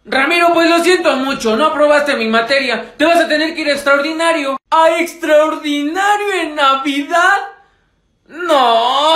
Ramiro, pues lo siento mucho, no aprobaste mi materia. Te vas a tener que ir a extraordinario. ¿A extraordinario en Navidad? No.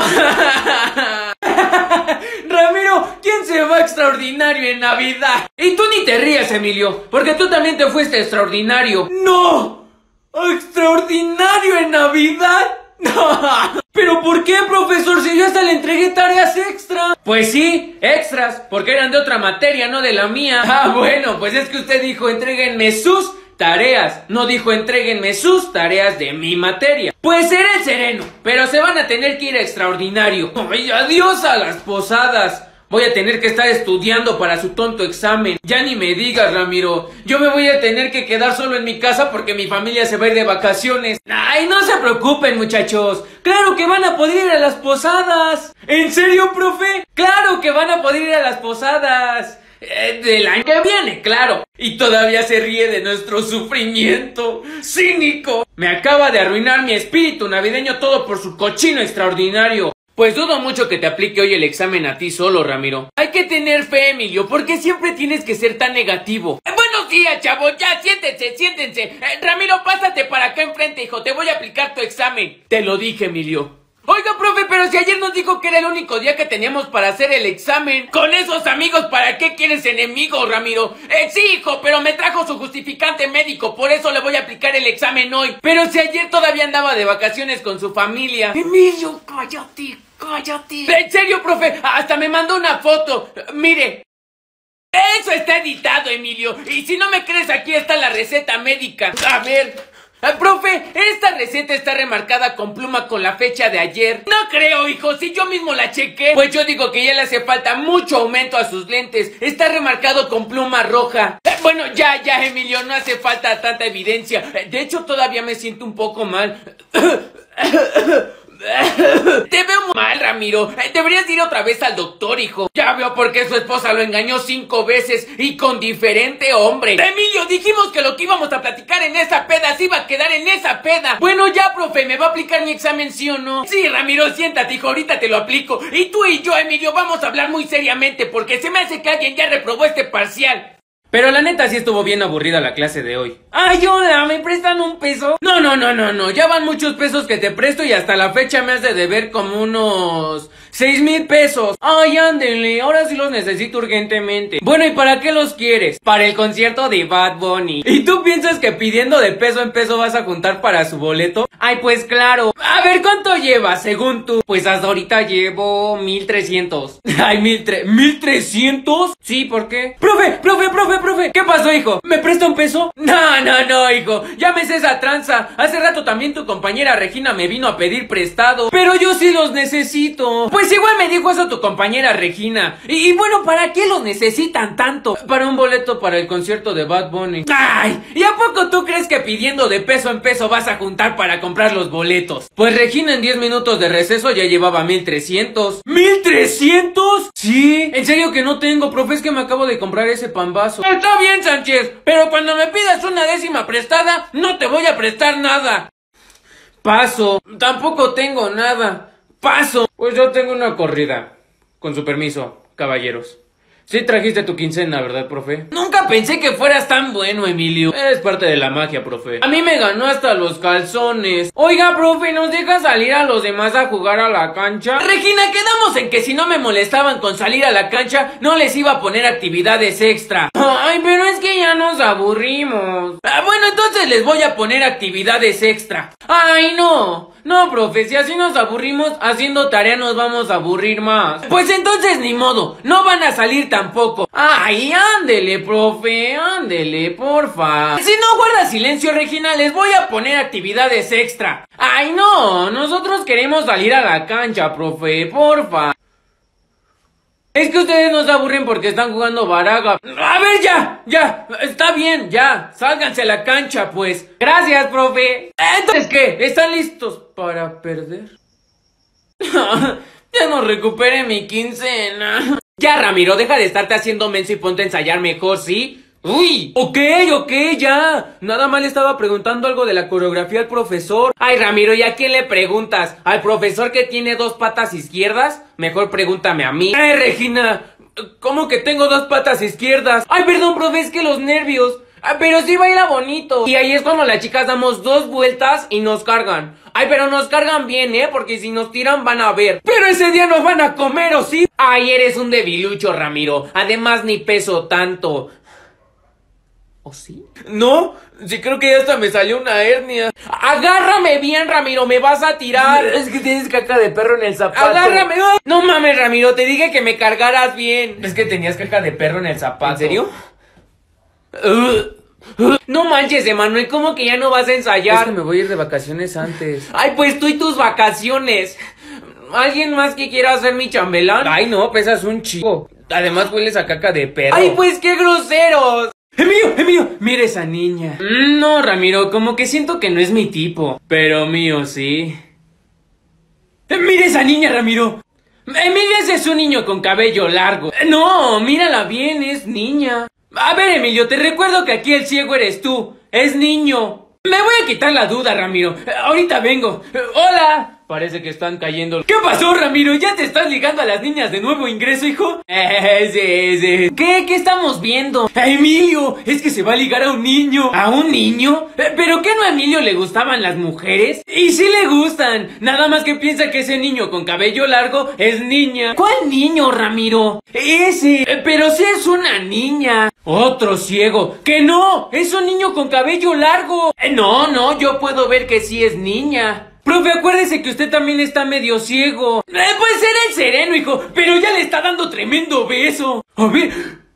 Ramiro, ¿quién se va a extraordinario en Navidad? Y tú ni te rías, Emilio, porque tú también te fuiste a extraordinario. ¡No! ¿A extraordinario en Navidad? No. ¿Pero por qué, profesor? Si yo hasta le entregué tareas extra. Pues sí, extras, porque eran de otra materia, no de la mía. Ah, bueno, pues es que usted dijo entréguenme sus tareas, no dijo entréguenme sus tareas de mi materia. Pues seré el sereno, pero se van a tener que ir a extraordinario. Ay, adiós a las posadas. Voy a tener que estar estudiando para su tonto examen. Ya ni me digas, Ramiro. Yo me voy a tener que quedar solo en mi casa porque mi familia se va a ir de vacaciones. Ay, no se preocupen, muchachos. Claro que van a poder ir a las posadas. ¿En serio, profe? Claro que van a poder ir a las posadas. Del año que viene, claro. Y todavía se ríe de nuestro sufrimiento. ¡Cínico! Me acaba de arruinar mi espíritu navideño todo por su cochino extraordinario. Pues dudo mucho que te aplique hoy el examen a ti solo, Ramiro. Hay que tener fe, Emilio, porque siempre tienes que ser tan negativo. Buenos días, chavos, ya, siéntense. Ramiro, pásate para acá enfrente, hijo, te voy a aplicar tu examen. Te lo dije, Emilio. Oiga, profe, pero si ayer nos dijo que era el único día que teníamos para hacer el examen. Con esos amigos, ¿para qué quieres enemigos, Ramiro? Sí, hijo, pero me trajo su justificante médico, por eso le voy a aplicar el examen hoy. Pero si ayer todavía andaba de vacaciones con su familia. Emilio, cállate. En serio, profe, hasta me mandó una foto. Mire. Eso está editado, Emilio. Y si no me crees, aquí está la receta médica. A ver. Profe, esta receta está remarcada con pluma con la fecha de ayer. No creo, hijo, si yo mismo la chequé. Pues yo digo que ya le hace falta mucho aumento a sus lentes. Está remarcado con pluma roja. Bueno, ya, Emilio, no hace falta tanta evidencia. De hecho, todavía me siento un poco mal. Te veo muy mal, Ramiro. Deberías ir otra vez al doctor, hijo. Ya veo por qué su esposa lo engañó 5 veces y con diferente hombre. Emilio, dijimos que lo que íbamos a platicar en esa peda se iba a quedar en esa peda. Bueno, ya, profe, ¿me va a aplicar mi examen, sí o no? Sí, Ramiro, siéntate, hijo, ahorita te lo aplico. Y tú y yo, Emilio, vamos a hablar muy seriamente porque se me hace que alguien ya reprobó este parcial. Pero la neta sí estuvo bien aburrida la clase de hoy. ¡Ay, hola! ¿Me prestan un peso? No, ya van muchos pesos que te presto y hasta la fecha me has de deber como unos 6,000 pesos. ¡Ay, ándele! Ahora sí los necesito urgentemente. Bueno, ¿y para qué los quieres? Para el concierto de Bad Bunny. ¿Y tú piensas que pidiendo de peso en peso vas a juntar para su boleto? ¡Ay, pues claro! A ver, ¿cuánto llevas según tú? Pues hasta ahorita llevo 1,300. ¡Ay, 1,300! Sí, ¿por qué? ¡Profe! ¿Qué pasó, hijo? ¿Me presta un peso? No, hijo. Llámese esa tranza. Hace rato también tu compañera Regina me vino a pedir prestado. Pero yo sí los necesito. Pues igual me dijo eso tu compañera Regina. Y bueno, ¿para qué los necesitan tanto? Para un boleto para el concierto de Bad Bunny. ¡Ay! ¿Y a poco tú crees que pidiendo de peso en peso vas a juntar para comprar los boletos? Pues Regina en 10 minutos de receso ya llevaba 1,300. ¿1,300? Sí. En serio que no tengo, profe, es que me acabo de comprar ese pambazo. Está bien, Sánchez, pero cuando me pidas una décima prestada, no te voy a prestar nada. Paso. Tampoco tengo nada. Paso. Pues yo tengo una corrida. Con su permiso, caballeros. Sí trajiste tu quincena, ¿verdad, profe? Nunca pensé que fueras tan bueno, Emilio. Es parte de la magia, profe. A mí me ganó hasta los calzones. Oiga, profe, ¿nos deja salir a los demás a jugar a la cancha? Regina, quedamos en que si no me molestaban con salir a la cancha, no les iba a poner actividades extra. Ay, pero es que ya nos aburrimos. Bueno, entonces les voy a poner actividades extra. Ay, no. No, profe, si así nos aburrimos, haciendo tarea nos vamos a aburrir más. Pues entonces ni modo, no van a salir tampoco. Ay, ándele, profe, ándele, porfa. Si no guarda silencio, Regina, les voy a poner actividades extra. Ay, no, nosotros queremos salir a la cancha, profe, porfa. Es que ustedes nos aburren porque están jugando baraga. A ver, ya, está bien, ya, sálganse a la cancha, pues. Gracias, profe. Entonces, ¿qué? ¿Están listos para perder? Ya no recuperé mi quincena. Ya, Ramiro, deja de estarte haciendo menso y ponte a ensayar mejor, ¿sí? Uy, ok, ya. Nada más le estaba preguntando algo de la coreografía al profesor. Ay, Ramiro, ¿y a quién le preguntas? ¿Al profesor que tiene 2 patas izquierdas? Mejor pregúntame a mí. Regina, ¿Cómo que tengo dos patas izquierdas? Ay, perdón, profe, es que los nervios. Pero sí baila bonito. Y ahí es cuando las chicas damos 2 vueltas y nos cargan. Ay, pero nos cargan bien, porque si nos tiran van a ver. Pero ese día nos van a comer, ¿o sí? Ay, eres un debilucho, Ramiro. Además, ni peso tanto. ¿O sí? No, sí creo que ya hasta me salió una hernia. Agárrame bien, Ramiro, me vas a tirar. Es que tienes caca de perro en el zapato. Agárrame. No mames, Ramiro, te dije que me cargaras bien. Es que tenías caca de perro en el zapato. ¿En serio? No manches, Emanuel, ¿cómo que ya no vas a ensayar? Es que me voy a ir de vacaciones antes. Ay, pues tú y tus vacaciones. ¿Alguien más que quiera hacer mi chambelán? Ay, no, pesas un chico. Además hueles a caca de perro. Ay, pues qué groseros. Emilio, mira esa niña. No, Ramiro, como que siento que no es mi tipo. Pero mío, sí. Mira esa niña, Ramiro. Emilio, ese es un niño con cabello largo. No, mírala bien, es niña. A ver, Emilio, te recuerdo que aquí el ciego eres tú. Es niño. Me voy a quitar la duda, Ramiro. Ahorita vengo. Hola. Parece que están cayendo. ¿Qué pasó, Ramiro? ¿Ya te estás ligando a las niñas de nuevo ingreso, hijo? Sí. ¿Qué estamos viendo? Emilio, es que se va a ligar a un niño. ¿A un niño? ¿Pero qué no a Emilio le gustaban las mujeres? Y sí le gustan. Nada más que piensa que ese niño con cabello largo es niña. ¿Cuál niño, Ramiro? Ese. Pero sí es una niña. Otro ciego. ¡Que no! ¡Es un niño con cabello largo! No, yo puedo ver que sí es niña. Profe, acuérdese que usted también está medio ciego. Pues era el sereno, hijo, pero ya le está dando tremendo beso. A ver...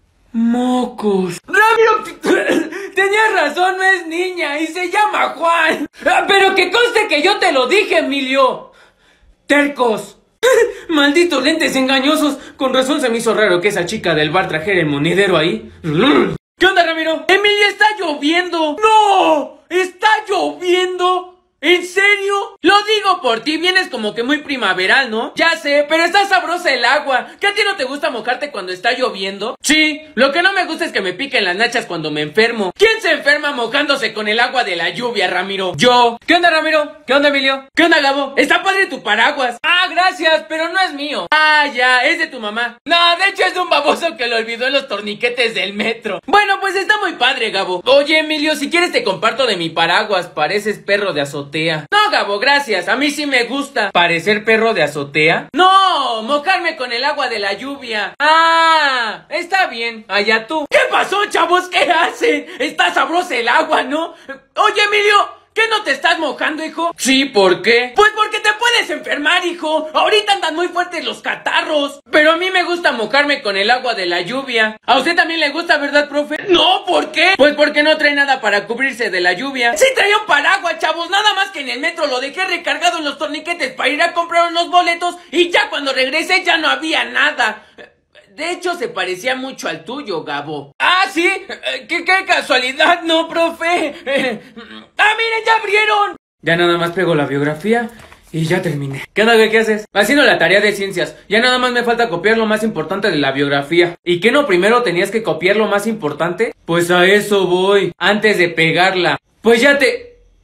¡Mocos! ¡Ramiro! Tenías razón, no es niña y se llama Juan. Pero que conste que yo te lo dije, Emilio. ¡Tercos! ¡Malditos lentes engañosos! Con razón se me hizo raro que esa chica del bar trajera el monedero ahí. ¿Qué onda, Ramiro? Emilio, está lloviendo. ¡No! ¡Está lloviendo! ¿En serio? Lo digo por ti, vienes como que muy primaveral, ¿no? Ya sé, pero está sabrosa el agua. ¿Qué a ti no te gusta mojarte cuando está lloviendo? Sí, lo que no me gusta es que me piquen las nachas cuando me enfermo. ¿Quién se enferma mojándose con el agua de la lluvia, Ramiro? yo. ¿Qué onda, Ramiro? ¿Qué onda, Emilio? ¿Qué onda, Gabo? Está padre tu paraguas. Ah, gracias, pero no es mío. Ah, ya, es de tu mamá. No, de hecho es de un baboso que lo olvidó en los torniquetes del metro. Bueno, pues está muy padre, Gabo. Oye, Emilio, si quieres te comparto de mi paraguas. Pareces perro de azotea. No, Gabo, gracias, a mí sí me gusta. ¿Parecer perro de azotea? No, mojarme con el agua de la lluvia. Ah, está bien, allá tú. ¿Qué pasó, chavos? ¿Qué hacen? Está sabrosa el agua, ¿no? Oye, Emilio, ¿qué no te estás mojando, hijo? Sí, ¿por qué? Pues porque te puedes enfermar, hijo. Ahorita andan muy fuertes los catarros. Pero a mí me gusta mojarme con el agua de la lluvia. ¿A usted también le gusta, verdad, profe? No, ¿por qué? Pues porque no trae nada para cubrirse de la lluvia. Sí traía un paraguas, chavos. Nada más que en el metro lo dejé recargado en los torniquetes para ir a comprar unos boletos. Y ya cuando regresé ya no había nada. De hecho, se parecía mucho al tuyo, Gabo. ¿Ah, sí? ¿Qué casualidad, no, profe? ¡Ah, miren, ya abrieron! Ya nada más pego la biografía y ya terminé. ¿Qué onda, güey? ¿Qué haces? Haciendo la tarea de ciencias. Ya nada más me falta copiar lo más importante de la biografía. ¿Y qué no primero tenías que copiar lo más importante? Pues a eso voy, antes de pegarla. Pues ya te...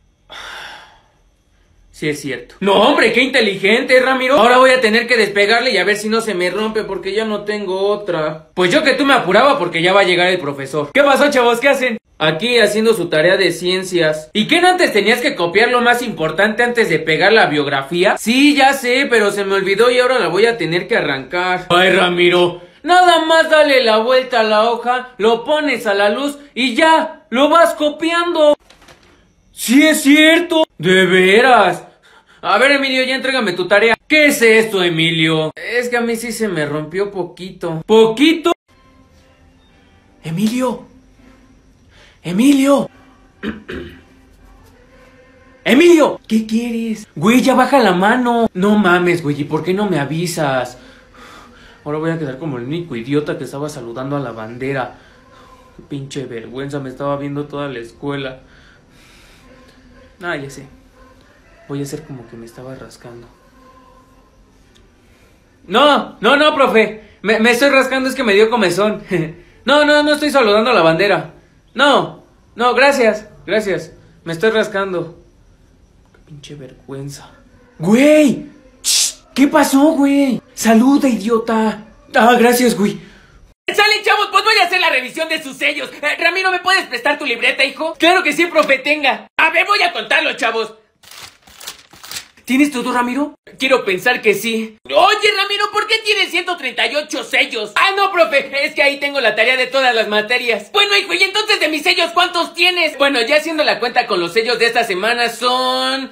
Sí, es cierto. No, hombre, qué inteligente, Ramiro. Ahora voy a tener que despegarle y a ver si no se me rompe porque ya no tengo otra. Pues yo que tú me apuraba porque ya va a llegar el profesor. ¿Qué pasó, chavos? ¿Qué hacen? Aquí haciendo su tarea de ciencias. ¿Y qué no antes tenías que copiar lo más importante antes de pegar la biografía? Sí, ya sé, pero se me olvidó y ahora la voy a tener que arrancar. Ay, Ramiro, nada más dale la vuelta a la hoja, lo pones a la luz y ya, lo vas copiando. Sí es cierto. De veras. A ver, Emilio, ya entrégame tu tarea. ¿Qué es esto, Emilio? Es que a mí sí se me rompió poquito. ¿Poquito? Emilio. Emilio. Emilio. ¿Qué quieres? Güey, ya baja la mano. No mames, güey, ¿y por qué no me avisas? Ahora voy a quedar como el único idiota que estaba saludando a la bandera. Qué pinche vergüenza, me estaba viendo toda la escuela. Ah, ya sé. Voy a hacer como que me estaba rascando. No, profe. Me estoy rascando, es que me dio comezón. No estoy saludando a la bandera. No, gracias. Me estoy rascando. Qué pinche vergüenza. Güey. Shh, ¿qué pasó, güey? Saluda, idiota. Ah, gracias, güey. Sale, chavos, pues voy a hacer la revisión de sus sellos. Ramiro, ¿me puedes prestar tu libreta, hijo? Claro que sí, profe, tenga. A ver, voy a contarlo, chavos. ¿Tienes todo, Ramiro? Quiero pensar que sí. Oye, Ramiro, ¿por qué tienes 138 sellos? Ah, no, profe, es que ahí tengo la tarea de todas las materias. Bueno, hijo, ¿y entonces de mis sellos cuántos tienes? Bueno, ya haciendo la cuenta con los sellos de esta semana son...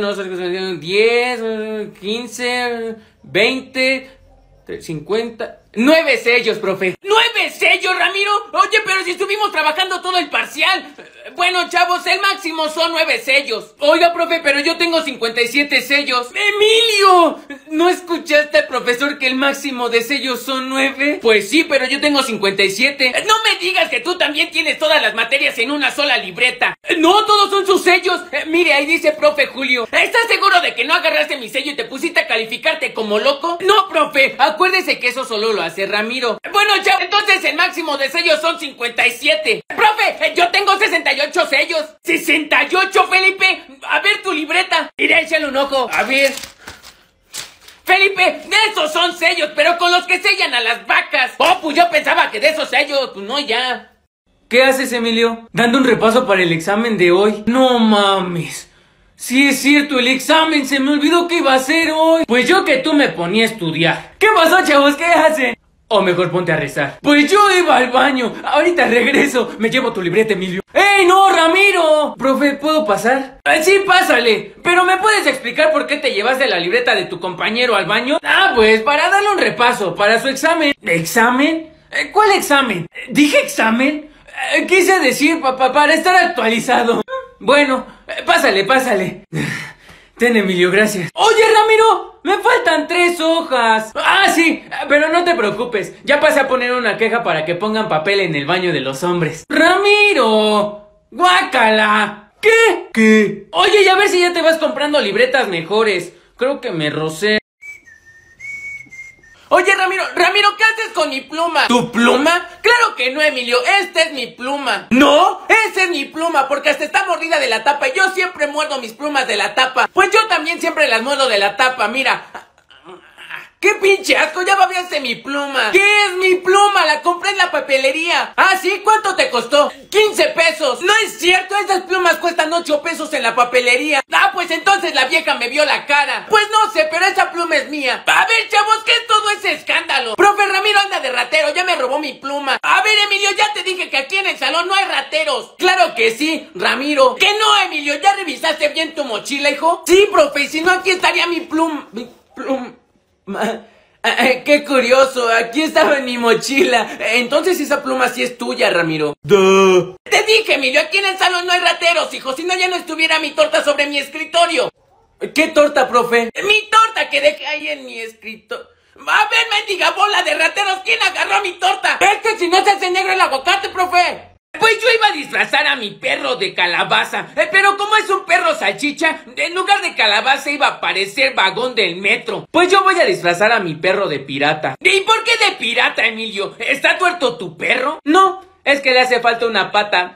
10, 15, 20, 50... 9 sellos, profe. ¡9 sellos, Ramiro! Oye, pero si estuvimos trabajando todo el parcial. Bueno, chavos, el máximo son 9 sellos. Oiga, profe, pero yo tengo 57 sellos. ¡Emilio! ¿No escuchaste al profesor que el máximo de sellos son 9? Pues sí, pero yo tengo 57. No me digas que tú también tienes todas las materias en una sola libreta. No, todos son sus sellos. Mire, ahí dice profe Julio. ¿Estás seguro de que no agarraste mi sello y te pusiste a calificarte como loco? No, profe, acuérdese que eso solo lo hace Ramiro. Bueno, chavos, entonces el máximo de sellos son 57. Profe, yo tengo 68 sellos. ¿68, Felipe? A ver tu libreta. Mira, échale un ojo. A ver. Felipe, de esos son sellos, pero con los que sellan a las vacas. Oh, pues yo pensaba que de esos sellos, pues no, ya. ¿Qué haces, Emilio? ¿Dando un repaso para el examen de hoy? No mames. Sí es cierto, el examen, se me olvidó que iba a ser hoy. Pues yo que tú me ponía a estudiar. ¿Qué pasó, chavos? ¿Qué hacen? O mejor ponte a rezar. Pues yo iba al baño. Ahorita regreso. Me llevo tu libreta, Emilio. ¡Ey, no, Ramiro! Profe, ¿puedo pasar? Sí, pásale. Pero ¿me puedes explicar por qué te llevaste la libreta de tu compañero al baño? Ah, pues para darle un repaso para su examen. ¿Examen? ¿Cuál examen? ¿Dije examen? Quise decir, papá, para estar actualizado. Bueno, pásale, pásale. Ten, Emilio, gracias. Oye, Ramiro, me faltan 3 hojas. Ah, sí, pero no te preocupes. Ya pasé a poner una queja para que pongan papel en el baño de los hombres. ¡Ramiro! ¡Guácala! ¿Qué? ¿Qué? Oye, y a ver si ya te vas comprando libretas mejores. Creo que me rocé. Oye, Ramiro, ¿qué haces con mi pluma? ¿Tu pluma? Claro que no, Emilio, esta es mi pluma. ¿No? Esa es mi pluma, porque hasta está mordida de la tapa y yo siempre muerdo mis plumas de la tapa. Pues yo también siempre las muerdo de la tapa, mira. ¡Qué pinche asco! ¡Ya babiaste mi pluma! ¿Qué es mi pluma? La compré en la papelería. ¿Ah, sí? ¿Cuánto te costó? 15 pesos. No es cierto, esas plumas cuestan 8 pesos en la papelería. Ah, pues entonces la vieja me vio la cara. Pues no sé, pero esa pluma es mía. A ver, chavos, ¿qué es todo ese escándalo? Profe Ramiro anda de ratero, ya me robó mi pluma. A ver, Emilio, ya te dije que aquí en el salón no hay rateros. Claro que sí, Ramiro. ¿Que no, Emilio? ¿Ya revisaste bien tu mochila, hijo? Sí, profe, y si no aquí estaría mi pluma. Qué curioso, aquí estaba en mi mochila. Entonces esa pluma sí es tuya, Ramiro. ¡Duh! Te dije, Emilio, aquí en el salón no hay rateros, hijo. Si no, ya no estuviera mi torta sobre mi escritorio. ¿Qué torta, profe? Mi torta que dejé ahí en mi escritorio. A ver, mendiga bola de rateros, ¿quién agarró mi torta? Es que si no se hace negro el aguacate, profe. Pues yo iba a disfrazar a mi perro de calabaza, pero como es un perro salchicha, en lugar de calabaza iba a parecer vagón del metro. Pues yo voy a disfrazar a mi perro de pirata. ¿Y por qué de pirata, Emilio? ¿Está tuerto tu perro? No, es que le hace falta una pata.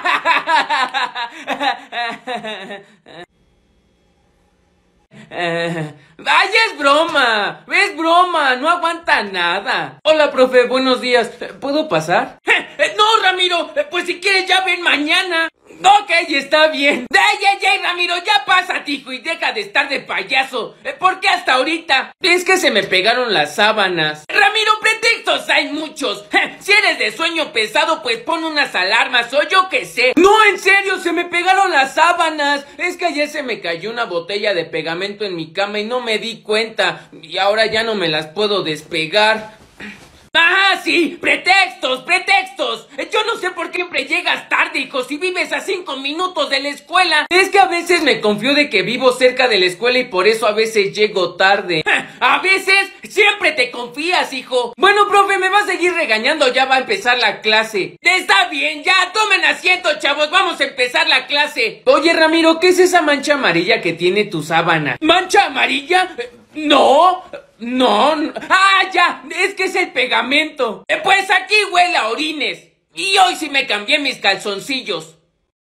¡Ay, es broma! No aguanta nada. Hola, profe, buenos días. ¿Puedo pasar? No, Ramiro, pues si quieres ya ven mañana. Ok, está bien. ¡Ey, Ramiro, ya pásate, hijo, y deja de estar de payaso! ¿Por qué hasta ahorita? Es que se me pegaron las sábanas. Ramiro, pretextos hay muchos. Si eres de sueño pesado, pues pon unas alarmas o yo qué sé. No, en serio, se me pegaron las sábanas. Es que ayer se me cayó una botella de pegamento en mi cama y no me di cuenta. Y ahora ya no me las puedo despegar. ¡Ah, sí! ¡Pretextos! Yo no sé por qué siempre llegas tarde, hijo, si vives a 5 minutos de la escuela. Es que a veces me confío de que vivo cerca de la escuela y por eso a veces llego tarde. ¿A veces? Siempre te confías, hijo. Bueno, profe, me va a seguir regañando, ya va a empezar la clase. Está bien, ya, tomen asiento, chavos, vamos a empezar la clase. Oye, Ramiro, ¿qué es esa mancha amarilla que tiene tu sábana? ¿Mancha amarilla? No. Ah, ya, es que es el pegamento. Pues aquí huele a orines. Y hoy sí me cambié mis calzoncillos.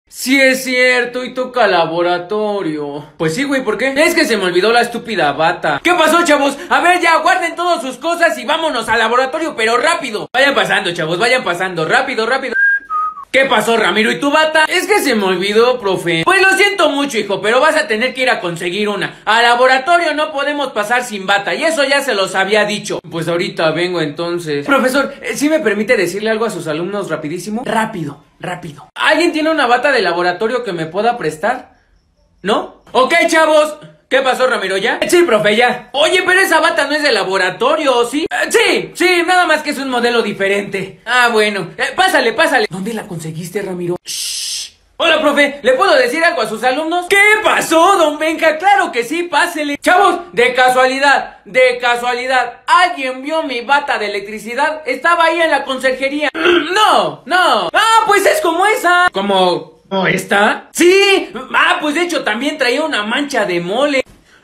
Sí es cierto, y toca laboratorio. Pues sí, güey, ¿por qué? Es que se me olvidó la estúpida bata. ¿Qué pasó, chavos? A ver, ya, guarden todas sus cosas y vámonos al laboratorio, pero rápido. Vayan pasando, chavos, vayan pasando, rápido, rápido. ¿Qué pasó, Ramiro? ¿Y tu bata? Es que se me olvidó, profe. Pues lo siento mucho, hijo, pero vas a tener que ir a conseguir una. Al laboratorio no podemos pasar sin bata, y eso ya se los había dicho. Pues ahorita vengo entonces. Profesor, ¿sí me permite decirle algo a sus alumnos rapidísimo? Rápido, rápido. ¿Alguien tiene una bata de laboratorio que me pueda prestar? ¿No? Ok, chavos. ¿Qué pasó, Ramiro, ya? Sí, profe, ya. Oye, pero esa bata no es de laboratorio, ¿sí? Sí, nada más que es un modelo diferente. Ah, bueno. Pásale, pásale. ¿Dónde la conseguiste, Ramiro? Shh. Hola, profe, ¿le puedo decir algo a sus alumnos? ¿Qué pasó, don Benja? Claro que sí, pásele. Chavos, de casualidad, ¿alguien vio mi bata de electricidad? Estaba ahí en la conserjería. No. Ah, pues es como esa. ¿Cómo esta? Sí. Ah, pues de hecho también traía una mancha de mole.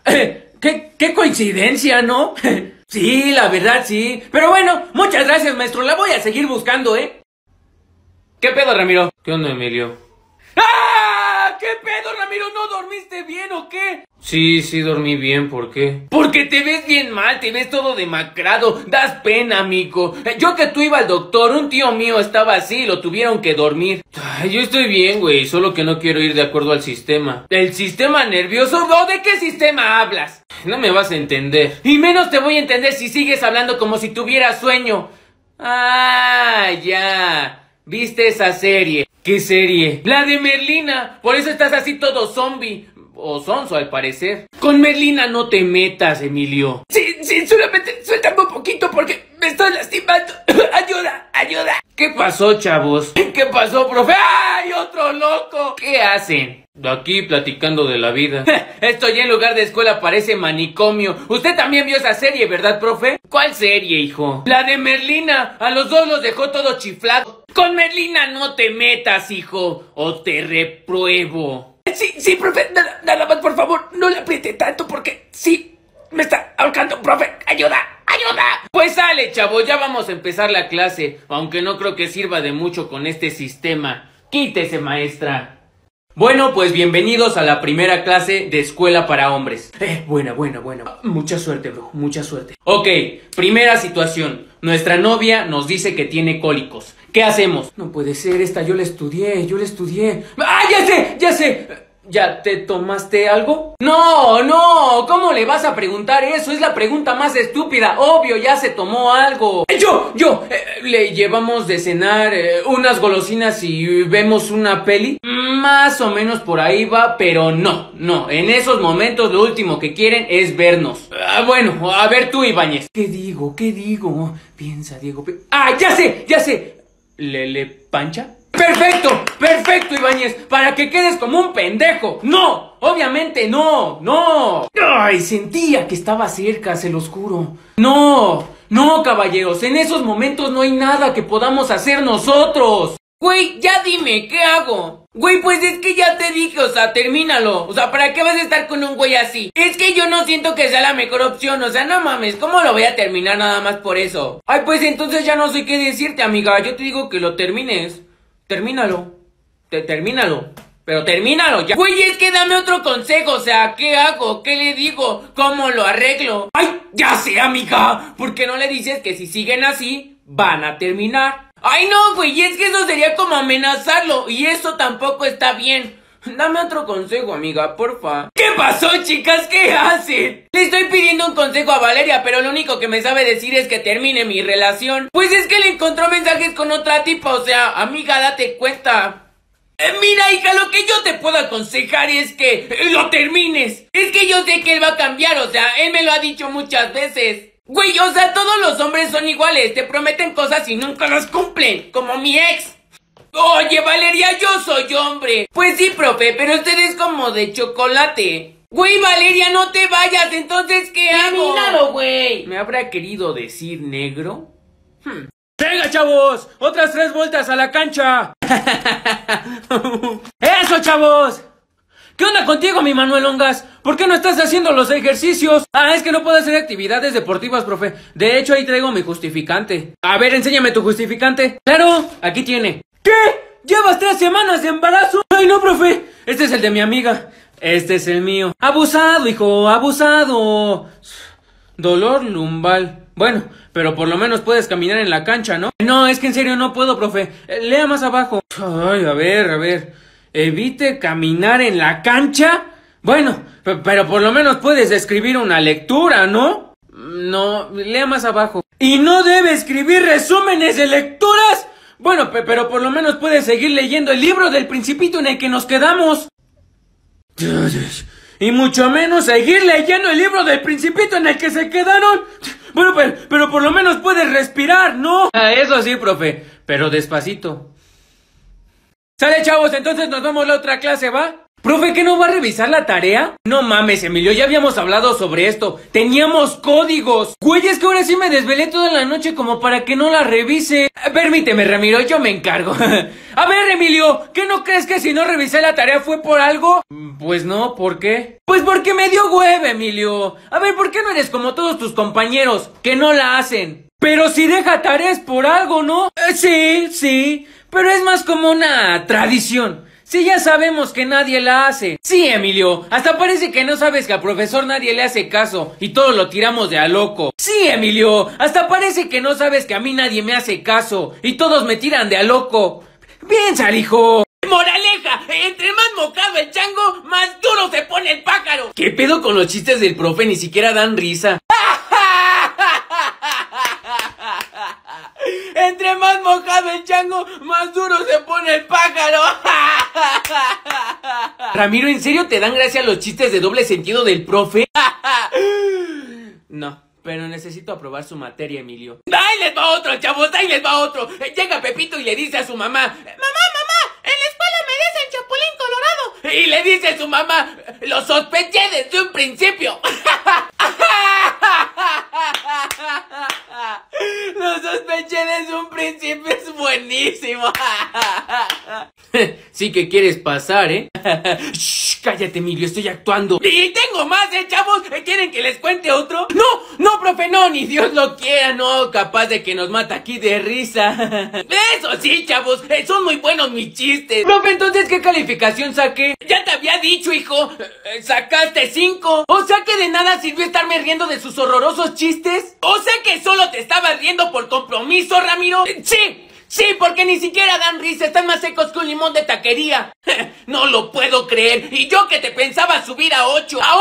Qué coincidencia, ¿no? Sí, la verdad sí. Pero bueno, muchas gracias, maestro. La voy a seguir buscando, ¿eh? ¿Qué pedo, Ramiro? ¿Qué onda, Emilio? ¡Ah! ¿Qué pedo, Ramiro? ¿No dormiste bien o qué? Sí, dormí bien, ¿por qué? Porque te ves bien mal, te ves todo demacrado, das pena, amigo. Yo que tú iba al doctor, un tío mío estaba así, lo tuvieron que dormir. Ay, yo estoy bien, güey, solo que no quiero ir de acuerdo al sistema. ¿El sistema nervioso? ¿O de qué sistema hablas? No me vas a entender. Y menos te voy a entender si sigues hablando como si tuvieras sueño. Ah, ya. ¿Viste esa serie? ¿Qué serie? La de Merlina. Por eso estás así todo zombie. O sonso, al parecer. Con Merlina no te metas, Emilio. Sí, solamente suéltame un poquito porque me estoy lastimando. Ayuda. ¿Qué pasó, chavos? ¿Qué pasó, profe? ¡Ay, otro loco! ¿Qué hacen? Aquí platicando de la vida. Esto ya en lugar de escuela parece manicomio. Usted también vio esa serie, ¿verdad, profe? ¿Cuál serie, hijo? La de Merlina. A los dos los dejó todos chiflados. Con Merlina no te metas, hijo, o te repruebo. Sí, profe, nada más, por favor, no le apriete tanto porque sí, me está ahorcando, profe, ayuda. Pues sale, chavos, ya vamos a empezar la clase, aunque no creo que sirva de mucho con este sistema. Quítese, maestra. Bueno, pues bienvenidos a la primera clase de escuela para hombres. Buena. Mucha suerte, bro, mucha suerte. Ok, primera situación. Nuestra novia nos dice que tiene cólicos. ¿Qué hacemos? No puede ser, esta yo la estudié. ¡Ah, ya sé! ¿Ya te tomaste algo? No, ¿cómo le vas a preguntar eso? Es la pregunta más estúpida. Obvio, ya se tomó algo. Le llevamos de cenar unas golosinas y vemos una peli. Más o menos por ahí va, pero no. En esos momentos lo último que quieren es vernos. Bueno, a ver tú, Ibáñez. ¿Qué digo? Piensa, Diego. Ya sé. ¿Le pancha? Perfecto, Ibáñez, para que quedes como un pendejo. No, obviamente no. Ay, sentía que estaba cerca, se los juro. No, caballeros, en esos momentos no hay nada que podamos hacer nosotros. Güey, ya dime, ¿qué hago? Güey, pues es que ya te dije, o sea, termínalo. O sea, ¿para qué vas a estar con un güey así? Es que yo no siento que sea la mejor opción, o sea, no mames, ¿cómo lo voy a terminar nada más por eso? Ay, pues entonces ya no sé qué decirte, amiga, yo te digo que lo termines. Termínalo. Pero termínalo ya. Güey, es que dame otro consejo, o sea, ¿qué hago? ¿Qué le digo? ¿Cómo lo arreglo? Ay, ya sé, amiga. ¿Por qué no le dices que si siguen así, van a terminar? Ay, no, güey, es que eso sería como amenazarlo, y eso tampoco está bien. Dame otro consejo, amiga, porfa. ¿Qué pasó, chicas? ¿Qué hacen? Le estoy pidiendo un consejo a Valeria, pero lo único que me sabe decir es que termine mi relación. Pues es que le encontró mensajes con otra tipa, o sea, amiga, date cuenta. Mira, hija, lo que yo te puedo aconsejar es que lo termines. Es que yo sé que él va a cambiar, o sea, él me lo ha dicho muchas veces. Güey, o sea, todos los hombres son iguales, te prometen cosas y nunca las cumplen, como mi ex. Oye, Valeria, yo soy hombre. Pues sí, profe, pero usted es como de chocolate. Güey, Valeria, no te vayas, entonces, ¿qué hago? Termínalo, güey. ¿Me habrá querido decir negro? ¡Venga, chavos! ¡Otras 3 vueltas a la cancha! ¡Eso, chavos! ¿Qué onda contigo, mi Manuel Ongas? ¿Por qué no estás haciendo los ejercicios? Es que no puedo hacer actividades deportivas, profe. De hecho, ahí traigo mi justificante. A ver, enséñame tu justificante. Claro, aquí tiene. ¿Qué? ¿Llevas 3 semanas de embarazo? Ay, no, profe. Este es el de mi amiga. Este es el mío. Abusado, hijo, abusado. Dolor lumbar. Bueno, pero por lo menos puedes caminar en la cancha, ¿no? No, es que en serio no puedo, profe. Lea más abajo. Ay, a ver. Evite caminar en la cancha. Bueno, pero por lo menos puedes escribir una lectura, ¿no? No, lea más abajo. ¿Y no debe escribir resúmenes de lecturas? Bueno, pero por lo menos puedes seguir leyendo el libro del Principito en el que nos quedamos. Y mucho menos seguir leyendo el libro del Principito en el que se quedaron. Bueno, pero por lo menos puedes respirar, ¿no? Eso sí, profe, pero despacito. Sale, chavos, entonces nos vemos la otra clase, ¿va? Profe, ¿qué no va a revisar la tarea? No mames, Emilio, ya habíamos hablado sobre esto. Teníamos códigos. Güey, es que ahora sí me desvelé toda la noche como para que no la revise. Permíteme, Ramiro, yo me encargo. A ver, Emilio, ¿qué no crees que si no revisé la tarea fue por algo? Pues no, ¿por qué? Pues porque me dio hueva, Emilio. A ver, ¿por qué no eres como todos tus compañeros, que no la hacen? Pero si deja tareas por algo, ¿no? Sí, pero es más como una tradición. Sí, ya sabemos que nadie la hace. Sí, Emilio, hasta parece que no sabes que al profesor nadie le hace caso y todos lo tiramos de a loco. Sí, Emilio, hasta parece que no sabes que a mí nadie me hace caso y todos me tiran de a loco. Piensa, hijo. Moraleja, entre más mojado el chango, más duro se pone el pájaro. ¿Qué pedo con los chistes del profe? Ni siquiera dan risa. Entre más mojado el chango, más duro se pone el pájaro. Ramiro, ¿en serio te dan gracia los chistes de doble sentido del profe? No, pero necesito aprobar su materia, Emilio. ¡Ahí les va otro, chavos! ¡Ahí les va otro! Llega Pepito y le dice a su mamá: ¡Mamá! ¡En la escuela me dicen Chapulín Colorado! Y le dice a su mamá: ¡Lo sospeché desde un principio! Lo sospeché desde un principio, es buenísimo. Sí que quieres pasar, ¿eh? Shh, cállate, Emilio, estoy actuando. Y tengo más, chavos. ¿Quieren que les cuente otro? No, profe, no, ni Dios lo quiera, no. Capaz de que nos mata aquí de risa. Eso sí, chavos, son muy buenos mis chistes. Profe, entonces, ¿qué calificación saqué? Ya te había dicho, hijo. Sacaste 5. O sea que de nada sirvió estarme riendo de sus horrorosos chistes. O sea que solo te estabas riendo por compromiso, Ramiro. Sí, porque ni siquiera dan risa, están más secos que un limón de taquería. No lo puedo creer. Y yo que te pensaba subir a 8. ¿A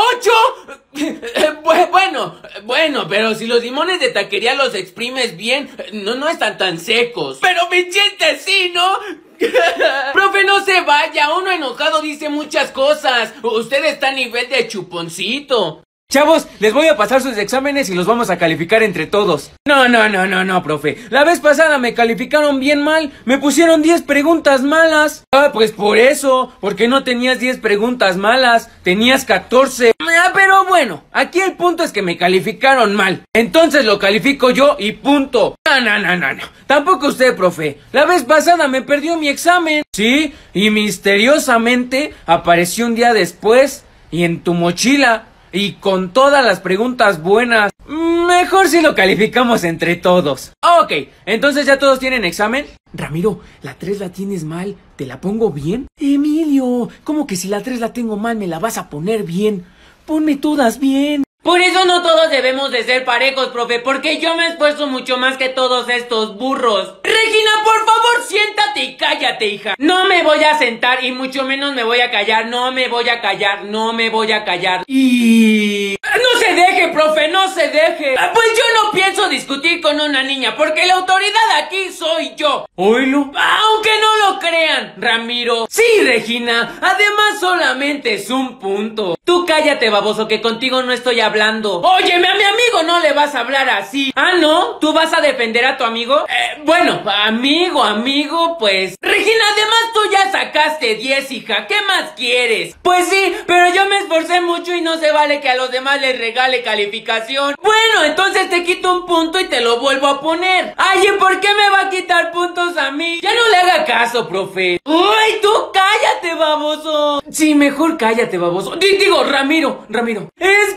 8? Bueno, pero si los limones de taquería los exprimes bien, no están tan secos. Pero mi chiste sí, ¿no? Profe, no se vaya, uno enojado dice muchas cosas. Usted está a nivel de chuponcito. Chavos, les voy a pasar sus exámenes y los vamos a calificar entre todos. No, profe. La vez pasada me calificaron bien mal. Me pusieron 10 preguntas malas. Pues por eso. Porque no tenías 10 preguntas malas. Tenías 14. Pero bueno, aquí el punto es que me calificaron mal. Entonces lo califico yo y punto. No. Tampoco usted, profe. La vez pasada me perdió mi examen. Sí, y misteriosamente apareció un día después y en tu mochila. Y con todas las preguntas buenas. Mejor si lo calificamos entre todos. Ok, entonces ya todos tienen examen. Ramiro, la 3 la tienes mal. ¿Te la pongo bien? Emilio, ¿cómo que si la 3 la tengo mal me la vas a poner bien? Ponme todas bien. Por eso no todos debemos de ser parejos, profe, porque yo me esfuerzo mucho más que todos estos burros. Regina, por favor, siéntate y cállate, hija. No me voy a sentar y mucho menos me voy a callar. No me voy a callar. Y... no se deje, profe, no se deje. Pues yo no pienso discutir con una niña, porque la autoridad aquí soy yo. Oílo. Aunque no lo crean, Ramiro. Sí, Regina, además solamente es un punto. Tú cállate, baboso, que contigo no estoy hablando. Óyeme, a mi amigo no le vas a hablar así. Ah, ¿no? ¿Tú vas a defender a tu amigo? Bueno, amigo, pues... Regina, además tú ya sacaste 10, hija. ¿Qué más quieres? Pues sí, pero yo me esforcé mucho y no se vale que a los demás les regale calificación. Bueno, entonces te quito un punto y te lo vuelvo a poner. Ay, ¿y por qué me va a quitar puntos a mí? Ya no le haga caso, profe. ¡Uy, tú cállate, baboso! Sí, mejor cállate, baboso. Digo, Ramiro. Es que no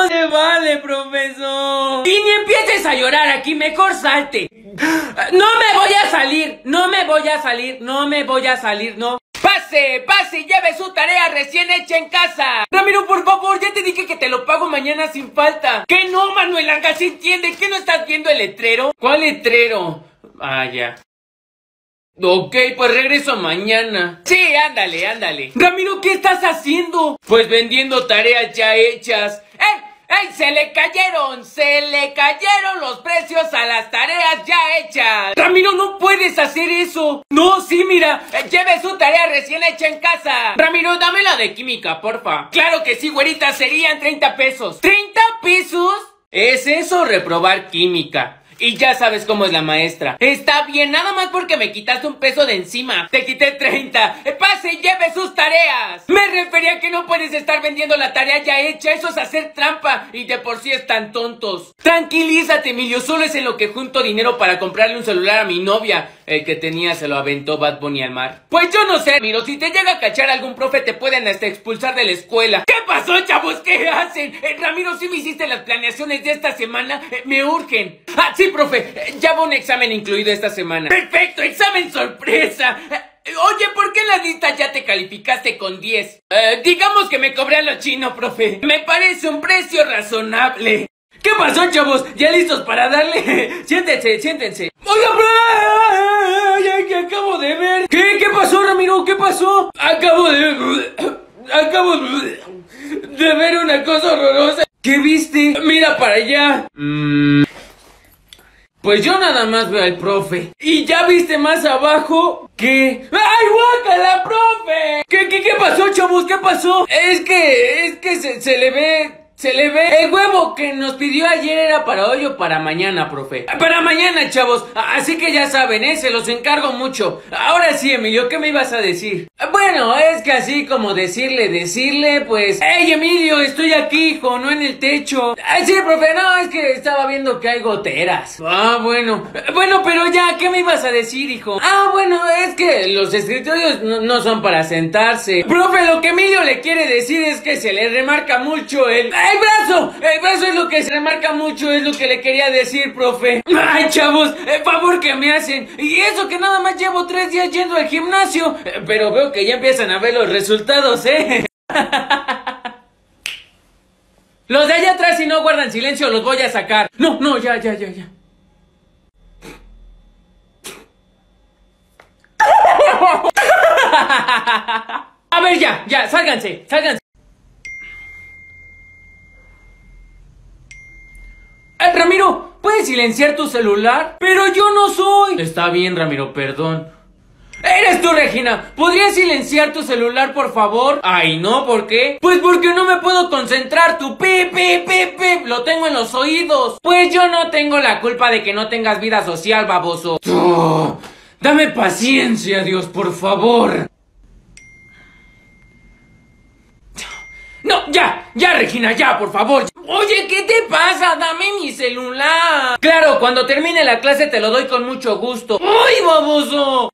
se vale, profesor. Y ni empieces a llorar aquí, mejor salte. No me voy a salir, no me voy a salir, no me voy a salir, no. Pase, pase y lleve su tarea recién hecha en casa. Ramiro, por favor, ya te dije que te lo pago mañana sin falta. Que no, Manuel Ángel, ¿se entiende? ¿Que no estás viendo el letrero? ¿Cuál letrero? Ah, ya. Ok, pues regreso mañana. Sí, ándale, ándale. Ramiro, ¿qué estás haciendo? Pues vendiendo tareas ya hechas. ¡Ey! ¡Ey! Se le cayeron los precios a las tareas ya hechas. Ramiro, no puedes hacer eso. No, sí, mira. Lleve su tarea recién hecha en casa. Ramiro, dame la de química, porfa. Claro que sí, güerita, serían 30 pesos. ¿30 pesos? ¿Es eso reprobar química? Y ya sabes cómo es la maestra. Está bien, nada más porque me quitaste un peso de encima. Te quité 30. Pase y lleve sus tareas. Me refería a que no puedes estar vendiendo la tarea ya hecha. Eso es hacer trampa. Y de por sí están tontos. Tranquilízate, Emilio. Solo es en lo que junto dinero para comprarle un celular a mi novia. El que tenía se lo aventó Bad Bunny al mar. Pues yo no sé, Ramiro. Si te llega a cachar algún profe, te pueden hasta expulsar de la escuela. ¿Qué pasó, chavos? ¿Qué hacen? Ramiro, ¿sí me hiciste las planeaciones de esta semana? Me urgen. Ah, sí, profe, ya va un examen incluido esta semana. ¡Perfecto! ¡Examen sorpresa! Oye, ¿por qué en las listas ya te calificaste con 10? Digamos que me cobré a lo chino, profe. Me parece un precio razonable. ¿Qué pasó, chavos? ¿Ya listos para darle? Siéntense, siéntense. ¡Oiga, que acabo de ver! ¿Qué pasó, Ramiro? ¿Qué pasó? Acabo de ver una cosa horrorosa. ¿Qué viste? Mira para allá. Pues yo nada más veo al profe. ¿Y ya viste más abajo? ¿Qué? ¡Ay, guácala, profe! ¿Qué pasó, chavos? ¿Qué pasó? Es que se le ve... El huevo que nos pidió ayer era para hoy o para mañana, profe. Para mañana, chavos. Así que ya saben, se los encargo mucho. Ahora sí, Emilio, ¿qué me ibas a decir? Bueno, es que así como decirle, pues... ¡Ey, Emilio! Estoy aquí, hijo, no en el techo. Ay, sí, profe, no, es que estaba viendo que hay goteras. Ah, bueno. Bueno, pero ya, ¿qué me ibas a decir, hijo? Ah, bueno, es que los escritorios no son para sentarse. Profe, lo que Emilio le quiere decir es que se le remarca mucho el brazo es lo que se remarca mucho, es lo que le quería decir, profe. Ay, chavos, favor que me hacen. Y eso que nada más llevo 3 días yendo al gimnasio. Pero veo que ya empiezan a ver los resultados, Los de allá atrás, si no guardan silencio, los voy a sacar. No, ya. A ver, ya, sálganse. Ramiro, ¿puedes silenciar tu celular? Pero yo no soy. Está bien, Ramiro, perdón. ¡Eres tú, Regina! ¿Podrías silenciar tu celular, por favor? Ay, no, ¿por qué? Pues porque no me puedo concentrar. Tu pip, lo tengo en los oídos. Pues yo no tengo la culpa de que no tengas vida social, baboso. Oh, dame paciencia, Dios, por favor. No, ya, Regina, ya, por favor. Oye, ¿qué te pasa? Dame mi celular. Claro, cuando termine la clase te lo doy con mucho gusto. ¡Ay, baboso!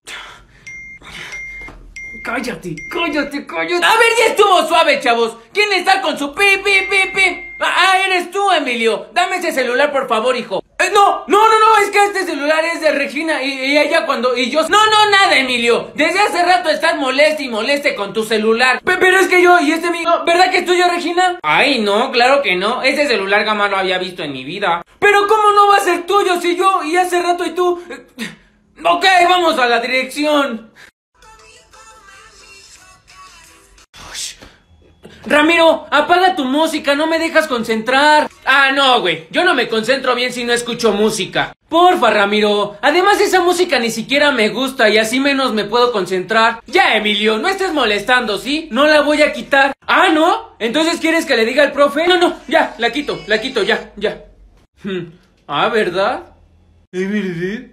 Cállate. A ver, ya estuvo suave, chavos. ¿Quién está con su pi? Eres tú, Emilio. Dame ese celular, por favor, hijo. No, es que este celular es de Regina y ella y yo... No, nada, Emilio. Desde hace rato estás moleste con tu celular. Pero es que yo y este amigo... ¿Verdad que es tuyo, Regina? Ay, no, claro que no. Ese celular jamás lo había visto en mi vida. Pero ¿cómo no va a ser tuyo si yo y hace rato y tú... Ok, vamos a la dirección. Ramiro, apaga tu música, no me dejas concentrar. Ah, no, güey, yo no me concentro bien si no escucho música. Porfa, Ramiro, además esa música ni siquiera me gusta y así menos me puedo concentrar. Ya, Emilio, no estés molestando, ¿sí? No la voy a quitar. Ah, ¿no? ¿Entonces quieres que le diga al profe? No, ya, la quito, ya. Ah, ¿verdad? ¿Es verdad?